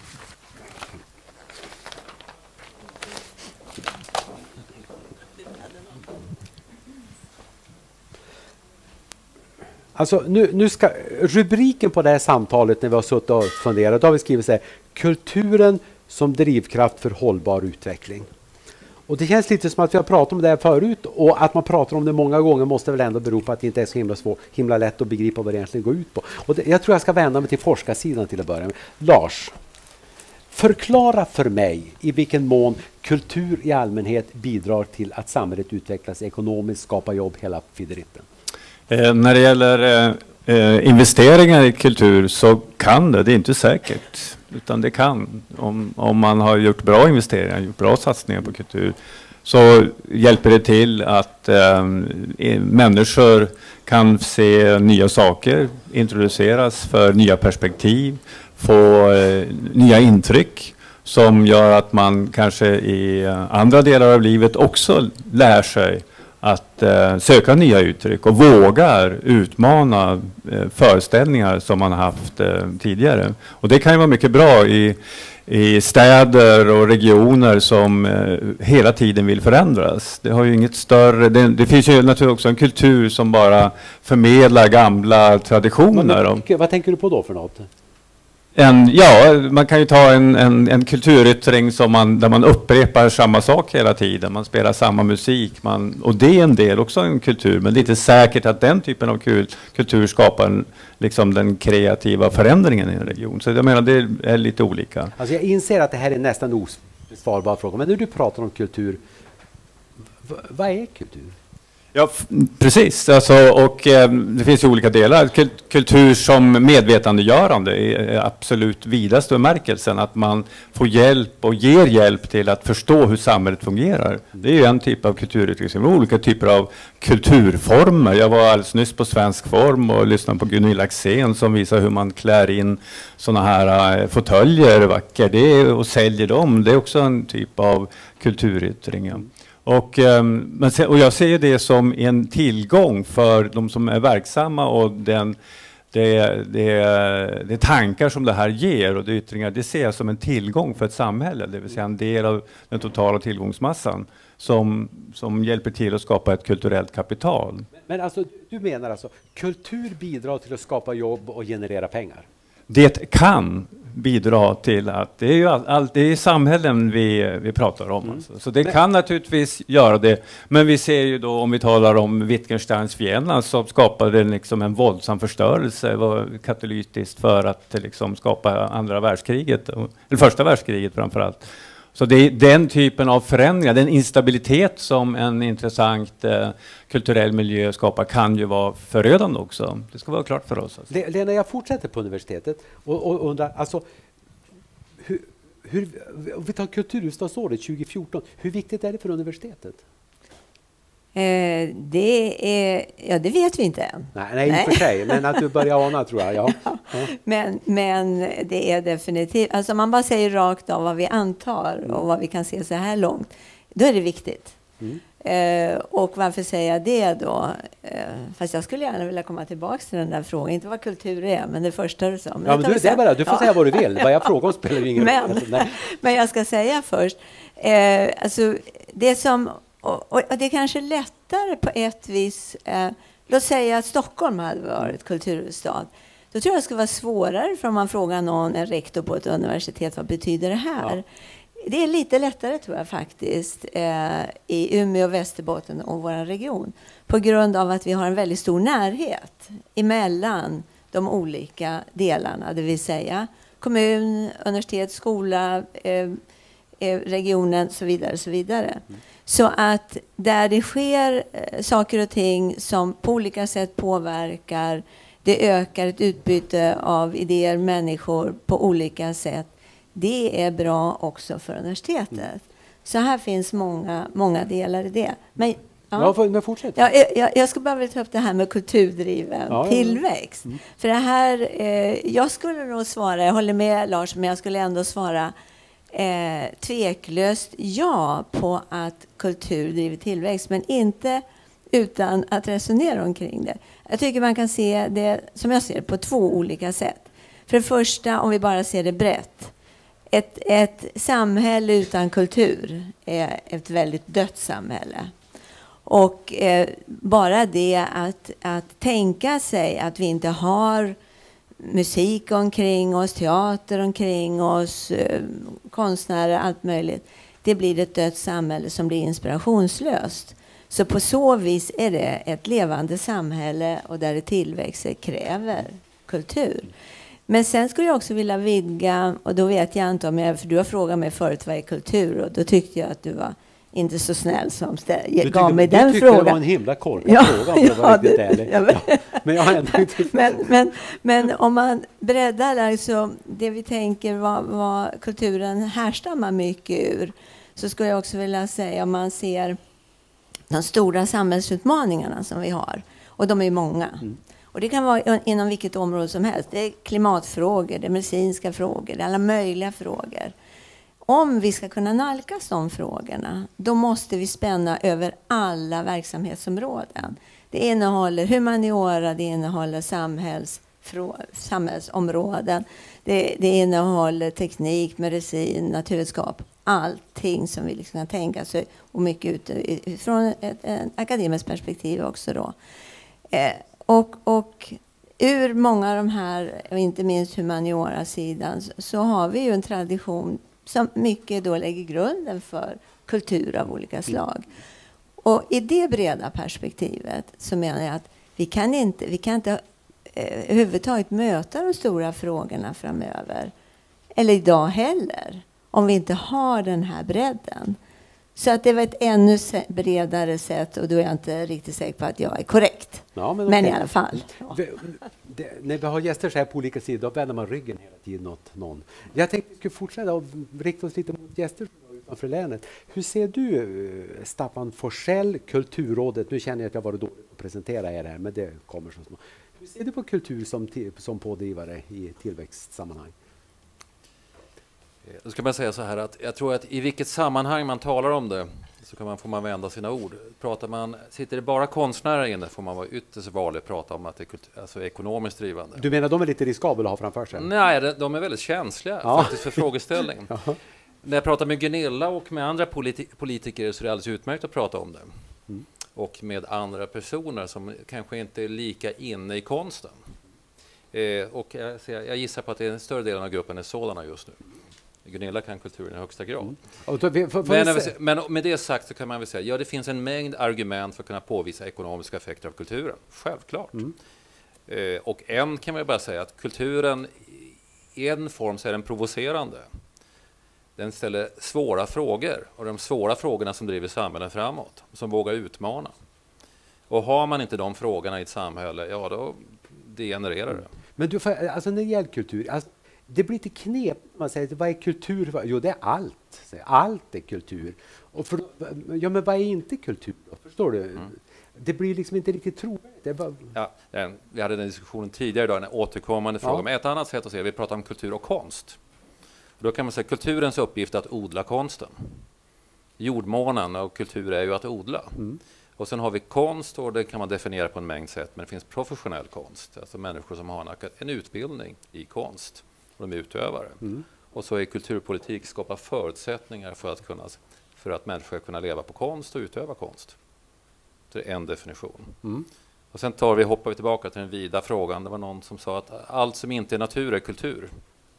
Alltså nu, nu ska rubriken på det här samtalet när vi har suttit och funderat, då har vi skrivit så här: kulturen som drivkraft för hållbar utveckling. Och det känns lite som att vi har pratat om det här förut, och att man pratar om det många gånger måste väl ändå bero på att det inte är så himla svårt, himla lätt att begripa vad det egentligen går ut på. Och det, jag tror jag ska vända mig till forskarsidan till att börja med. Lars, förklara för mig i vilken mån kultur i allmänhet bidrar till att samhället utvecklas ekonomiskt, skapar jobb, hela fideritten. Eh, när det gäller eh, investeringar i kultur så kan det, det är inte säkert, utan det kan. Om, om man har gjort bra investeringar, gjort bra satsningar på kultur, så hjälper det till att eh, människor kan se nya saker, introduceras för nya perspektiv, få eh, nya intryck som gör att man kanske i andra delar av livet också lär sig att eh, söka nya uttryck och vågar utmana eh, föreställningar som man haft eh, tidigare. Och det kan ju vara mycket bra i, i städer och regioner som eh, hela tiden vill förändras. Det har ju inget större, det, det finns ju naturligtvis också en kultur som bara förmedlar gamla traditioner. Vad, vad, vad tänker du på då för något? En, ja, man kan ju ta en, en, en kulturyttring som man, där man upprepar samma sak hela tiden. Man spelar samma musik. Man, och det är en del också en kultur. Men det är inte säkert att den typen av kul, kultur skapar en, liksom den kreativa förändringen i en region. Så jag menar, det är lite olika. Alltså jag inser att det här är nästan osvarbar fråga. Men när du pratar om kultur, vad är kultur? Ja, precis. Alltså, och eh, det finns ju olika delar. Kultur som medvetandegörande är absolut vidaste bemärkelsen. Att man får hjälp och ger hjälp till att förstå hur samhället fungerar. Det är ju en typ av kulturutveckling. Olika typer av kulturformer. Jag var alldeles nyss på Svensk Form och lyssnade på Gunilla Axén som visar hur man klär in såna här äh, fåtöljer vackert det är, och säljer dem. Det är också en typ av kulturyttring. Och, och jag ser det som en tillgång för de som är verksamma, och den, det, det, det tankar som det här ger och det yttringar, det ser jag som en tillgång för ett samhälle, det vill säga en del av den totala tillgångsmassan som, som hjälper till att skapa ett kulturellt kapital. Men, men alltså, du menar alltså kultur bidrar till att skapa jobb och generera pengar? Det kan bidra till att det är ju all, all, det är samhällen vi, vi pratar om. Mm. Alltså. Så det men, kan naturligtvis göra det. Men vi ser ju då, om vi talar om Wittgensteins Vienna, så skapade det liksom en våldsam förstörelse. Det var katalytiskt för att liksom skapa andra världskriget, eller första världskriget framförallt. Så det är den typen av förändringar, den instabilitet som en intressant eh, kulturell miljö skapar kan ju vara förödande också. Det ska vara klart för oss. Alltså. Lena, jag fortsätter på universitetet och, och undrar, alltså, hur, hur, om vi tar kulturhuvudstadsåret tjugo fjorton, hur viktigt är det för universitetet? Eh, det är, ja, det vet vi inte än. Nej, nej, nej. För sig, men att du börjar ana, tror jag. Ja. Ja. Ja. Men, men det är definitivt, alltså man bara säger rakt av vad vi antar mm. och vad vi kan se så här långt, då är det viktigt. Mm. Eh, och varför säger jag det då? Eh, fast jag skulle gärna vilja komma tillbaka till den där frågan, inte vad kultur är, men det första du sa. Men ja, men du, det är bara, du får ja. säga vad du vill, vad jag frågar om spelar ingen men, roll. Alltså, men jag ska säga först, eh, alltså det som Och, och det är kanske lättare på ett vis. Eh, låt säga att Stockholm hade varit kulturhuvudstad. Då tror jag det skulle vara svårare för om man frågar någon, en rektor på ett universitet, vad betyder det här? Ja. Det är lite lättare tror jag faktiskt eh, i Umeå, Västerbotten och vår region. På grund av att vi har en väldigt stor närhet emellan de olika delarna. Det vill säga kommun, universitet, skola, eh, regionen så vidare så vidare. Mm. Så att där det sker eh, saker och ting som på olika sätt påverkar Det ökar ett utbyte av idéer, människor på olika sätt. Det är bra också för universitetet. Mm. Så här finns många, många delar i det. Men, ja. Ja, men fortsätt. Ja, jag, jag ska bara vilja ta upp det här med kulturdriven ja, tillväxt. Mm. För det här, eh, jag skulle nog svara, jag håller med Lars, men jag skulle ändå svara eh, tveklöst ja på att kultur driver tillväxt, men inte utan att resonera omkring det. Jag tycker man kan se det, som jag ser, på två olika sätt. För det första, om vi bara ser det brett. Ett, ett samhälle utan kultur är ett väldigt dött samhälle. Och eh, bara det att, att tänka sig att vi inte har musik omkring oss, teater omkring oss, eh, konstnärer, allt möjligt. Det blir ett dött samhälle som blir inspirationslöst. Så på så vis är det ett levande samhälle och där det tillväxer kräver kultur. Men sen skulle jag också vilja vidga, och då vet jag inte om jag, för du har frågat mig förut vad är kultur, och då tyckte jag att du var inte så snäll som stä- gav mig den frågan. Du tyckte det var en himla korkad ja, fråga om ja, det var riktigt ärligt. Ja, ja, men, jag har ändå inte... men, men, men om man breddar alltså det vi tänker vad, vad kulturen härstammar mycket ur, så skulle jag också vilja säga om man ser de stora samhällsutmaningarna som vi har, och de är många. Mm. Och det kan vara inom vilket område som helst. Det är klimatfrågor, det är medicinska frågor, det är alla möjliga frågor. Om vi ska kunna nalkas de frågorna, då måste vi spänna över alla verksamhetsområden. Det innehåller humaniora, det innehåller samhälls, samhällsområden, det, det innehåller teknik, medicin, naturvetenskap. Allting som vi liksom kan tänka sig, och mycket utifrån ett, ett akademiskt perspektiv också då. Eh, och, och ur många av de här, och inte minst humaniora-sidan, så, så har vi ju en tradition som mycket då lägger grunden för kultur av olika slag. Och i det breda perspektivet så menar jag att vi kan inte, vi kan inte eh, överhuvudtaget möta de stora frågorna framöver, eller idag heller, om vi inte har den här bredden. Så att det var ett ännu bredare sätt, och då är jag inte riktigt säker på att jag är korrekt. Ja, men, men i alla fall. Ja. Det, det, när vi har gäster så här på olika sidor, då vänder man ryggen hela tiden åt någon. Jag tänkte att vi skulle fortsätta och rikta oss lite mot gäster utanför länet. Hur ser du, Staffan Forsell, Kulturrådet? Nu känner jag att jag var dålig på att presentera er här, men det kommer så små. Hur ser du på kultur som, som pådrivare i tillväxtsammanhang? Då ska man säga så här att jag tror att i vilket sammanhang man talar om det så kan man, får man vända sina ord. Pratar man, sitter det bara konstnärer inne får man vara ytterst vanlig att prata om att det är kultur, alltså ekonomiskt drivande. Du menar de är lite riskabla att ha framför sig? Nej, de är väldigt känsliga ja. faktiskt för frågeställningen. Ja. När jag pratar med Gunilla och med andra politi- politiker så är det alldeles utmärkt att prata om det. Mm. Och med andra personer som kanske inte är lika inne i konsten. Eh, och jag, jag gissar på att det är en större del av gruppen är sådana just nu. Gunilla kan kulturen i högsta grad. Mm. Då, för, för men, men med det sagt så kan man väl säga, ja det finns en mängd argument för att kunna påvisa ekonomiska effekter av kulturen. Självklart. Mm. Eh, och en kan man bara säga att kulturen i en form så är den provocerande. Den ställer svåra frågor, och de svåra frågorna som driver samhällen framåt, som vågar utmana. Och har man inte de frågorna i ett samhälle, ja då degenererar det. Men du, för, alltså när det gäller kultur, alltså, det blir lite knep. Man säger, vad är kultur? Jo, det är allt. Allt är kultur. Och för, ja, men vad är inte kultur då? Förstår du? Mm. Det blir liksom inte riktigt trovärdigt. Det bara... Ja, vi hade den diskussionen tidigare idag, en återkommande fråga. Ja. Men ett annat sätt att se, vi pratar om kultur och konst. Och då kan man säga kulturens uppgift är att odla konsten. Jordmånen och kultur är ju att odla. Mm. Och sen har vi konst, och det kan man definiera på en mängd sätt. Men det finns professionell konst. Alltså människor som har en, en utbildning i konst. Och de är utövare. Mm. Och så är kulturpolitik skapa förutsättningar för att, kunna, för att människor ska kunna leva på konst och utöva konst. Det är en definition. Mm. Och sen tar vi, hoppar vi tillbaka till den vida frågan. Det var någon som sa att allt som inte är natur är kultur.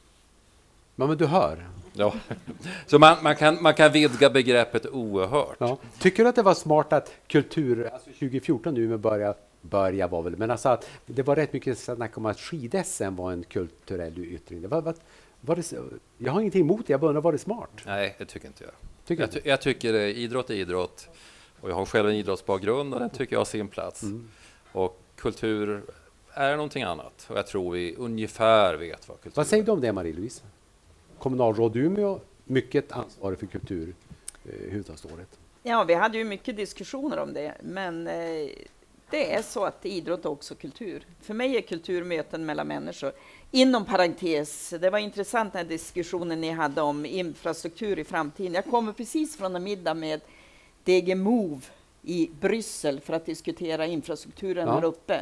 Ja, men du hör. Ja. Så man, man, kan, man kan vidga begreppet oerhört. Ja. Tycker du att det var smart att kultur, alltså tjugo fjorton nu med börja, börja var väl, men alltså att det var rätt mycket snack om att skid-S M var en kulturell yttring. Det var, var, var det, jag har ingenting emot det, jag undrar, var det smart? Nej, det tycker inte jag. Tycker jag, ty, jag tycker det, idrott är idrott, och jag har själv en idrottsbakgrund och den tycker jag har sin plats. Mm. Och kultur är någonting annat. Och jag tror vi ungefär vet vad kultur är. Vad säger du om det, Marie-Louise? Kommunalråd Umeå, mycket ansvarig för kultur eh, huvudstadsåret. Ja, vi hade ju mycket diskussioner om det, men eh, det är så att idrott är också kultur. För mig är kultur möten mellan människor. Inom parentes, det var intressant den diskussionen ni hade om infrastruktur i framtiden. Jag kommer precis från en middag med D G Move i Bryssel för att diskutera infrastrukturen Ja. här uppe.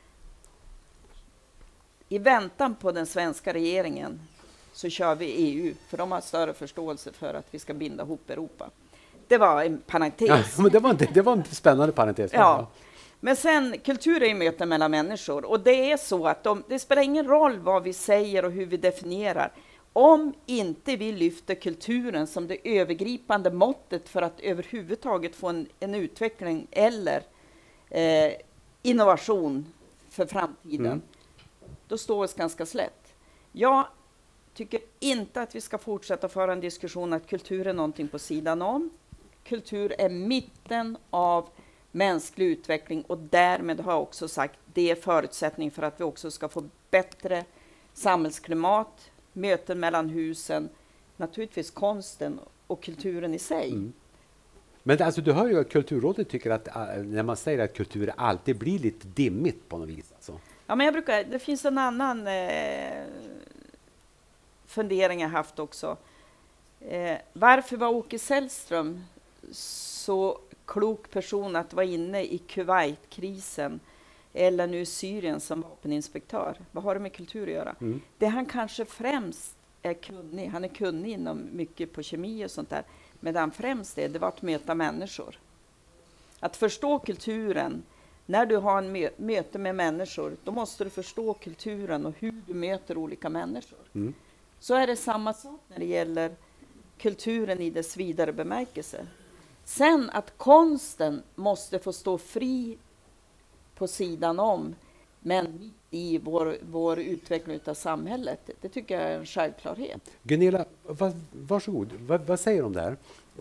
I väntan på den svenska regeringen så kör vi E U, för de har större förståelse för att vi ska binda ihop Europa. Det var en parentes. Ja, men det, var inte, det var en spännande parentes. Ja. Men sen, kultur är ju möten mellan människor. Och det är så att de, det spelar ingen roll vad vi säger och hur vi definierar. Om inte vi lyfter kulturen som det övergripande måttet för att överhuvudtaget få en, en utveckling eller eh, innovation för framtiden, mm. då står vi oss ganska slätt. Jag tycker inte att vi ska fortsätta föra en diskussion att kultur är någonting på sidan om. Kultur är mitten av mänsklig utveckling och därmed har jag också sagt det är förutsättning för att vi också ska få bättre samhällsklimat, möten mellan husen, naturligtvis konsten och kulturen i sig. Mm. Men alltså, du hör ju att Kulturrådet tycker att äh, när man säger att kultur alltid blir lite dimmigt på något vis. Alltså. Ja, men jag brukar, det finns en annan eh, fundering jag haft också. Eh, varför var Åke Sällström så klok person att vara inne i Kuwait-krisen eller nu i Syrien som vapeninspektör? Vad har det med kultur att göra? Mm. Det han kanske främst är kunnig, han är kunnig inom mycket på kemi och sånt där, men det han främst är, det var att möta människor. Att förstå kulturen. När du har en mö- möte med människor, då måste du förstå kulturen och hur du möter olika människor. Mm. Så är det samma sak när det gäller kulturen i dess vidare bemärkelse. Sen att konsten måste få stå fri på sidan om, men mitt i vår, vår utveckling av samhället, det tycker jag är en självklarhet. Gunilla, va, varsågod. Va, vad säger du om det här?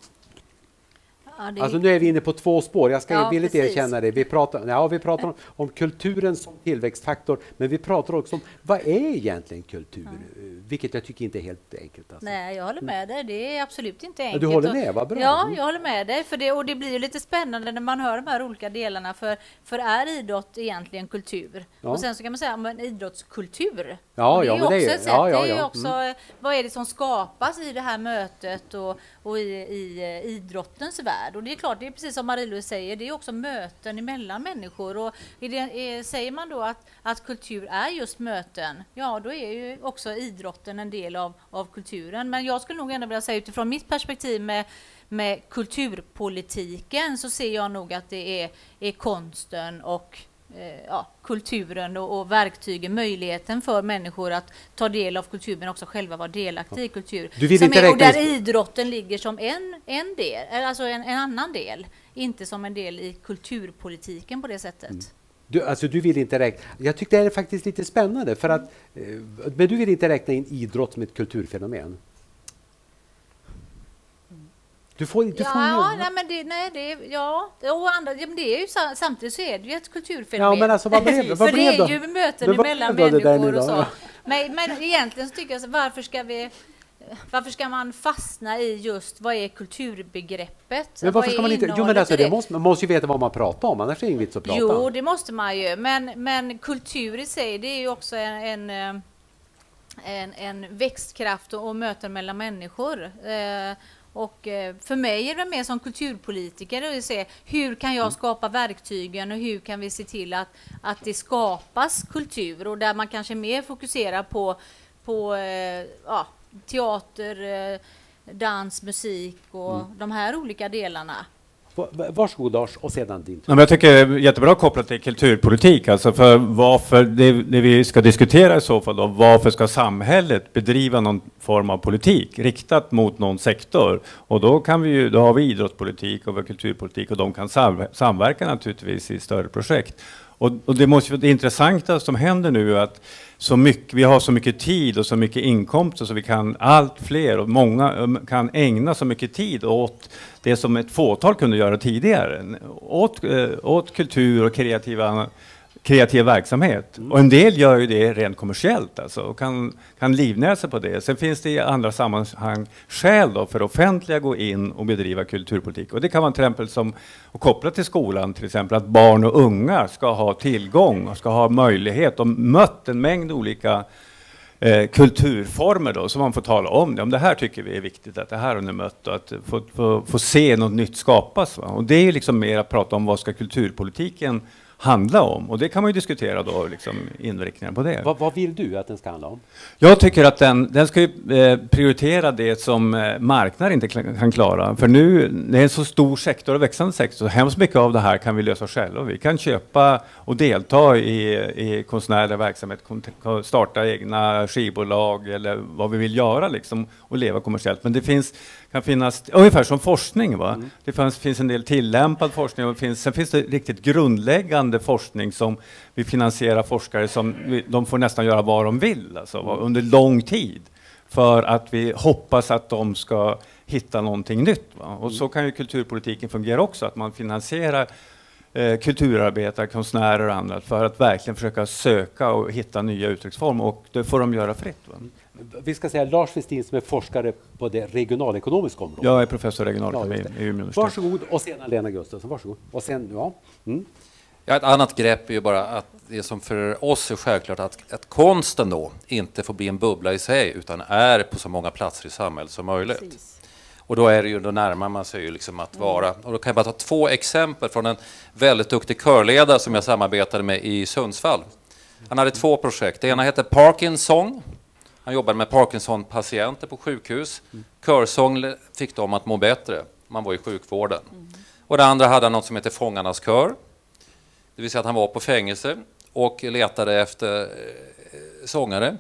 Ja, det... Alltså nu är vi inne på två spår. Jag ska ja, villigt precis. erkänna det. Vi pratar, ja, vi pratar om, om kulturen som tillväxtfaktor, men vi pratar också om vad är egentligen kultur? Ja. Vilket jag tycker inte är helt enkelt. Alltså. Nej, jag håller med dig. Det är absolut inte enkelt. Ja, du håller med, vad bra. Ja, jag håller med dig. För det, och det blir ju lite spännande när man hör de här olika delarna. För, för är idrott egentligen kultur? Ja. Och sen så kan man säga, men idrottskultur. Ja, det är ja, ju men också det är, ett sätt. ja, ja, ja. Det är ju också, mm. vad är det som skapas i det här mötet och, och i, i idrottens värld? Och det är klart, det är precis som Marie-Louise säger, det är också möten emellan människor. Och är det, är, säger man då att, att kultur är just möten, ja då är ju också idrotten en del av, av kulturen. Men jag skulle nog ändå vilja säga utifrån mitt perspektiv med, med kulturpolitiken så ser jag nog att det är, är konsten och eh, ja, kulturen och, och verktygen, möjligheten för människor att ta del av kultur men också själva vara delaktiga i kultur. Du vill som inte är, och där räkna... idrotten ligger som en, en del, alltså en, en annan del, inte som en del i kulturpolitiken på det sättet. Mm. Du, alltså du vill inte räkna, jag tyckte det är faktiskt lite spännande för att, eh, men du vill inte räkna in idrott som ett kulturfenomen? Du får inte ja, få ja nej, men det, nej, det, ja, och andra, det är ju samtidigt så är det ju ett kulturfenomen. Ja, men alltså vad blev, vad för blev det är ju möten mellan människor och så. Men, men egentligen så tycker jag så, varför ska vi Varför ska man fastna i just vad är kulturbegreppet? Men varför ska man inte? Jo, men alltså, det måste, man måste ju veta vad man pratar om, annars är det inget att prata jo, om. Jo, det måste man ju. Men, men kultur i sig, det är ju också en, en, en, en växtkraft och, och möten mellan människor. Eh, och för mig är det mer som kulturpolitiker att se hur kan jag skapa verktygen och hur kan vi se till att, att det skapas kultur och där man kanske mer fokuserar på, på eh, ja, teater, dans, musik och mm. de här olika delarna. Varsågod Lars och sedan din. Ja, men jag tycker det är jättebra kopplat till kulturpolitik. Alltså för varför det, det vi ska diskutera i så fall då, varför ska samhället bedriva någon form av politik riktat mot någon sektor? Och då kan vi ju, då har vi idrottspolitik och vi har kulturpolitik och de kan samverka naturligtvis i större projekt. Och, och det måste det intressanta som händer nu är att så mycket, vi har så mycket tid och så mycket inkomster så vi kan allt fler och många kan ägna så mycket tid åt det som ett fåtal kunde göra tidigare. Åt, åt kultur och kreativa kreativ verksamhet. Mm. Och en del gör ju det rent kommersiellt alltså, och kan, kan livnära sig på det. Sen finns det i andra sammanhang skäl då för offentliga gå in och bedriva kulturpolitik. Och det kan vara till exempel som att koppla till skolan, till exempel att barn och unga ska ha tillgång och ska ha möjlighet och mött en mängd olika eh, kulturformer då, som man får tala om det. Om det här tycker vi är viktigt, att det här har ni mött och att få, få, få se något nytt skapas. Va? Och det är liksom mer att prata om vad ska kulturpolitiken handla om. Och det kan man ju diskutera då, liksom inriktningen på det. Vad, vad vill du att den ska handla om? Jag tycker att den, den ska ju, eh, prioritera det som eh, marknaden inte kan klara. För nu, det är en så stor sektor och växande sektor, så hemskt mycket av det här kan vi lösa själva. Vi kan köpa och delta i, i konstnärlig verksamhet, starta egna skivbolag eller vad vi vill göra liksom, och leva kommersiellt. Men det finns kan finnas, ungefär som forskning va? Mm. Det finns, finns en del tillämpad forskning och finns, sen finns det riktigt grundläggande forskning som vi finansierar forskare som vi, de får nästan göra vad de vill alltså, mm. under lång tid för att vi hoppas att de ska hitta någonting nytt. Va? Och mm. så kan ju kulturpolitiken fungera också, att man finansierar eh, kulturarbetare, konstnärer och andra för att verkligen försöka söka och hitta nya uttrycksformer, och det får de göra fritt. Va? Vi ska säga Lars Westin som är forskare på det regionalekonomiska området. Jag är professor regionalekonomi i Umeå universitet. Varsågod, och sen Lena Gustafsson, varsågod. Och sen, ja. Mm. Ja, ett annat grepp är ju bara att det som för oss är självklart att, att konsten då inte får bli en bubbla i sig utan är på så många platser i samhället som möjligt. Precis. Och då är det ju, då närmar man sig ju liksom att vara, och då kan jag bara ta två exempel från en väldigt duktig körledare som jag samarbetade med i Sundsvall. Han hade två projekt. Det ena heter Parkinson. Han jobbade med Parkinson-patienter på sjukhus. Mm. Körsång fick dem att må bättre. Man var i sjukvården. Mm. Och det andra hade han något som heter Fångarnas kör. Det vill säga att han var på fängelse och letade efter eh, sångare.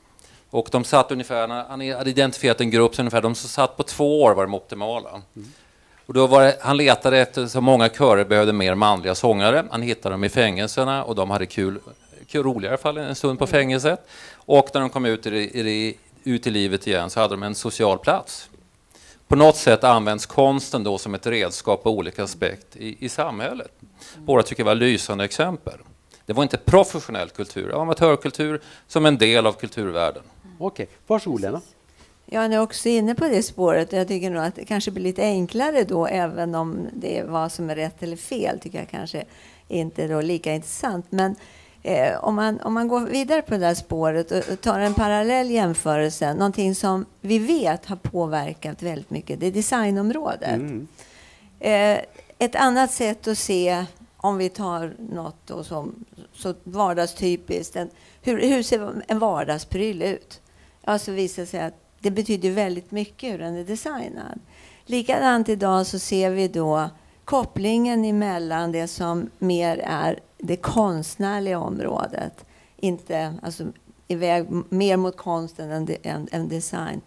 Och de satt ungefär, han hade identifierat en grupp, så ungefär de som satt på två år var de optimala. Mm. Och då var det, han letade efter så många körer behövde mer manliga sångare. Han hittade dem i fängelserna och de hade kul, kul roligare i alla fall en stund på fängelset. Och när de kom ut i, i, ut i livet igen så hade de en social plats. På något sätt används konsten då som ett redskap på olika aspekter i, i samhället. Båda tycker jag var lysande exempel. Det var inte professionell kultur, amatörkultur som en del av kulturvärlden. Okej, varsågod Lena. Jag är också inne på det spåret. Jag tycker nog att det kanske blir lite enklare då, även om det är vad som är rätt eller fel, tycker jag kanske inte är då lika intressant. Men eh, om, man, om man går vidare på det där spåret och, och tar en parallell jämförelse, någonting som vi vet har påverkat väldigt mycket, det är designområdet. Mm. Eh, ett annat sätt att se, om vi tar något då som så vardagstypiskt, en, hur, hur ser en vardagspryl ut? Alltså visar sig att det betyder väldigt mycket hur den är designad. Likadant idag så ser vi då kopplingen emellan det som mer är det konstnärliga området. Inte, alltså iväg mer mot konsten än, de, än, än design.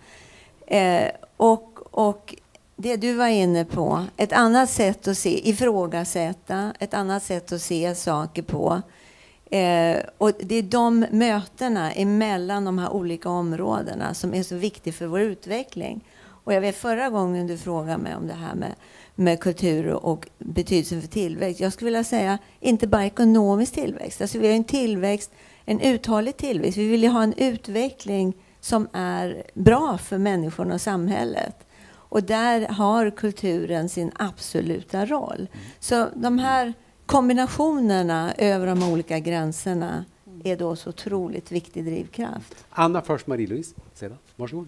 Eh, och, och det du var inne på, ett annat sätt att se, ifrågasätta, ett annat sätt att se saker på. Eh, och det är de mötena emellan de här olika områdena som är så viktigt för vår utveckling. Och jag vet förra gången du frågade mig om det här med, med kultur och betydelsen för tillväxt. Jag skulle vilja säga inte bara ekonomisk tillväxt. Alltså vi har en tillväxt, en uthållig tillväxt. Vi vill ju ha en utveckling som är bra för människorna och samhället. Och där har kulturen sin absoluta roll. Mm. Så de här kombinationerna över de olika gränserna är då så otroligt viktig drivkraft. Anna först, Marie-Louise sedan. Varsågod.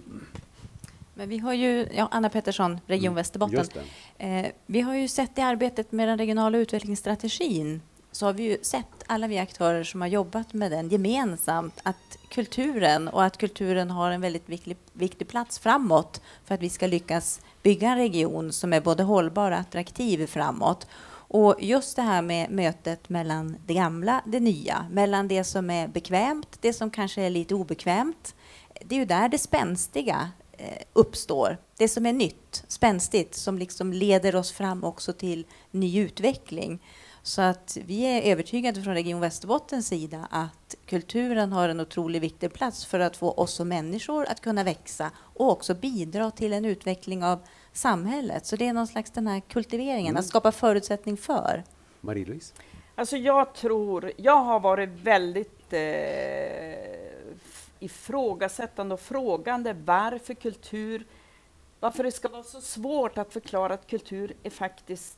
Men vi har ju, ja, Anna Pettersson, Region mm, Västerbotten. Eh, vi har ju sett i arbetet med den regionala utvecklingsstrategin, så har vi ju sett alla vi aktörer som har jobbat med den gemensamt, att kulturen och att kulturen har en väldigt viktig, viktig plats framåt för att vi ska lyckas bygga en region som är både hållbar och attraktiv framåt. Och just det här med mötet mellan det gamla, det nya, mellan det som är bekvämt, det som kanske är lite obekvämt. Det är ju där det spänstiga eh, uppstår. Det som är nytt, spänstigt, som liksom leder oss fram också till ny utveckling. Så att vi är övertygade från Region Västerbottens sida att kulturen har en otroligt viktig plats för att få oss som människor att kunna växa och också bidra till en utveckling av samhället. Så det är någon slags den här kultiveringen, mm. att skapa förutsättning för. Marie-Louise? Alltså jag tror, jag har varit väldigt eh, ifrågasättande och frågande varför kultur, varför det ska vara så svårt att förklara att kultur är faktiskt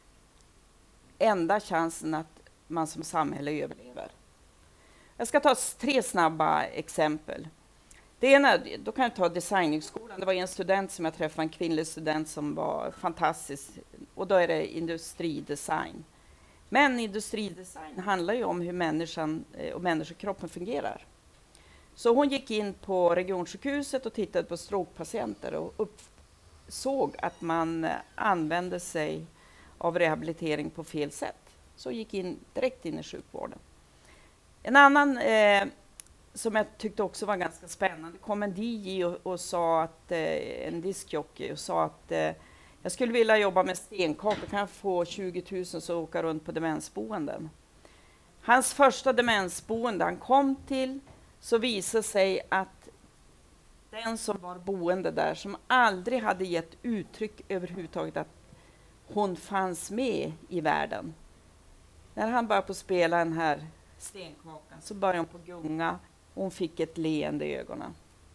enda chansen att man som samhälle överlever. Jag ska ta tre snabba exempel. Det ena, då kan jag ta designhögskolan. Det var en student som jag träffade, en kvinnlig student som var fantastisk. Och då är det industridesign. Men industridesign handlar ju om hur människan och människokroppen fungerar. Så hon gick in på regionsjukhuset och tittade på strokepatienter och upp, såg att man använde sig av rehabilitering på fel sätt. Så gick in direkt in i sjukvården. En annan eh, som jag tyckte också var ganska spännande, kom en D J och, och sa att, eh, en diskjockey och sa att eh, jag skulle vilja jobba med stenkakor, kan jag få tjugo tusen så åka runt på demensboenden. Hans första demensboende han kom till, så visade sig att den som var boende där, som aldrig hade gett uttryck överhuvudtaget att hon fanns med i världen. När han började på spela den här stenkakan så började hon på gunga och hon fick ett leende i ögonen.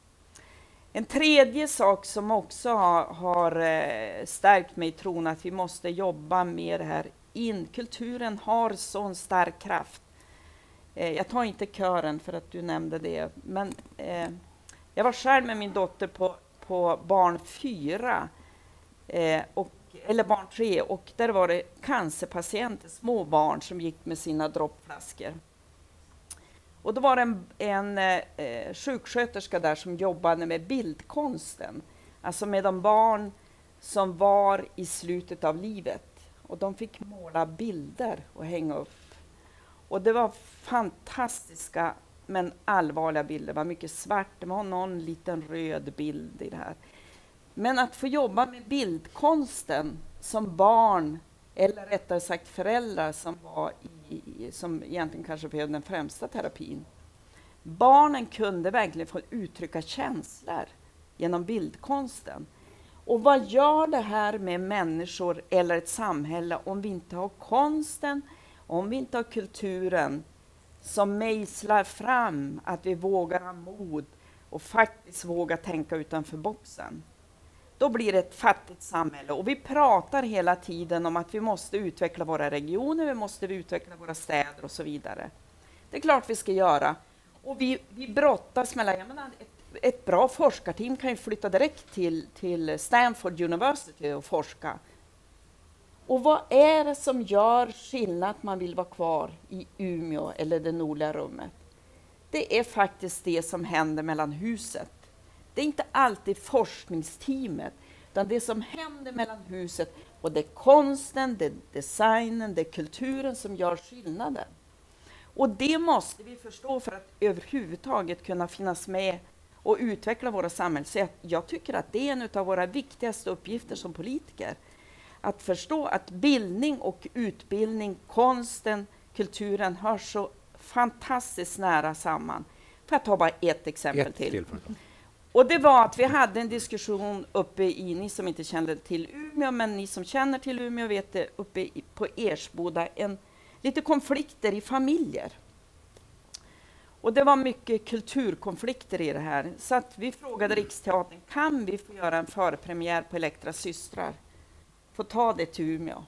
En tredje sak som också har, har eh, stärkt mig i tron att vi måste jobba med det här in. Kulturen har sån stark kraft. Eh, jag tar inte kören för att du nämnde det, men eh, jag var själv med min dotter på, på barn fyra, eh, och, eller barn tre, och där var det cancerpatienter, små barn som gick med sina droppflaskor. Och då var det en, en eh, sjuksköterska där som jobbade med bildkonsten. Alltså med de barn som var i slutet av livet. Och de fick måla bilder och hänga upp. Och det var fantastiska men allvarliga bilder. Det var mycket svart, det var någon liten röd bild i det här. Men att få jobba med bildkonsten som barn, eller rättare sagt föräldrar som var i, som egentligen kanske behövde den främsta terapin. Barnen kunde verkligen få uttrycka känslor genom bildkonsten. Och vad gör det här med människor eller ett samhälle om vi inte har konsten, om vi inte har kulturen som mejslar fram att vi vågar ha mod och faktiskt vågar tänka utanför boxen? Då blir det ett fattigt samhälle. Och vi pratar hela tiden om att vi måste utveckla våra regioner, vi måste utveckla våra städer och så vidare. Det är klart vi ska göra. Och vi, vi brottas mellan, jag menar, ett, ett bra forskarteam kan ju flytta direkt till, till Stanford University och forska. Och vad är det som gör skillnad att man vill vara kvar i Umeå eller det nordliga rummet? Det är faktiskt det som händer mellan huset. Det är inte alltid forskningsteamet, utan det som händer mellan huset, och det är konsten, det är designen, det är kulturen som gör skillnaden. Och det måste vi förstå för att överhuvudtaget kunna finnas med och utveckla våra samhällssätt. Jag tycker att det är en av våra viktigaste uppgifter som politiker. Att förstå att bildning och utbildning, konsten, kulturen hör så fantastiskt nära samman. För att ta bara ett exempel ett till. till. Och det var att vi hade en diskussion uppe i, ni som inte kände till Umeå, men ni som känner till Umeå vet det, uppe i, på Ersboda, en, lite konflikter i familjer. Och det var mycket kulturkonflikter i det här. Så att vi frågade Riksteatern, kan vi få göra en förpremiär på Elektras systrar? Få ta det till Umeå.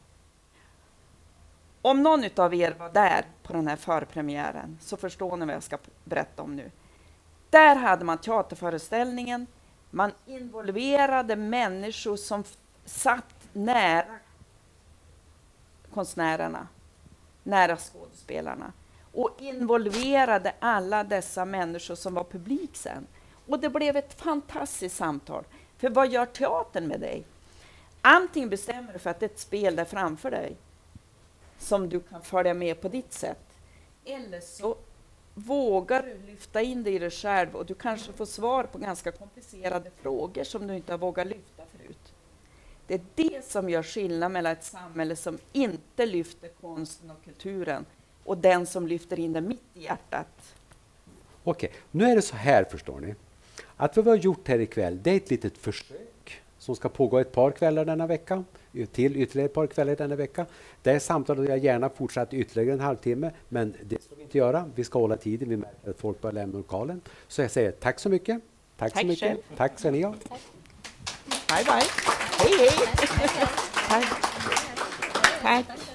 Om någon av er var där på den här förpremiären så förstår ni vad jag ska berätta om nu. Där hade man teaterföreställningen, man involverade människor som satt nära konstnärerna, nära skådespelarna, och involverade alla dessa människor som var publik sen. Och det blev ett fantastiskt samtal. För vad gör teatern med dig? Antingen bestämmer du för att det är ett spel där framför dig som du kan följa med på ditt sätt, eller så vågar du lyfta in det i dig själv och du kanske får svar på ganska komplicerade frågor som du inte har vågat lyfta förut. Det är det som gör skillnad mellan ett samhälle som inte lyfter konsten och kulturen och den som lyfter in det mitt i hjärtat. Okej, nu är det så här, förstår ni, att vad vi har gjort här ikväll, det är ett litet försök som ska pågå ett par kvällar denna vecka, till ytterligare ett par kvällar denna vecka. Det samtalet jag gärna fortsatt ytterligare en halvtimme, men det ska vi inte göra. Vi ska hålla tiden, vi märker att folk börjar lämna lokalen. Så jag säger tack så mycket. Tack, tack så mycket. Själv. Tack ska ni ha. Tack. Bye bye. Hej hej. Tack. Tack.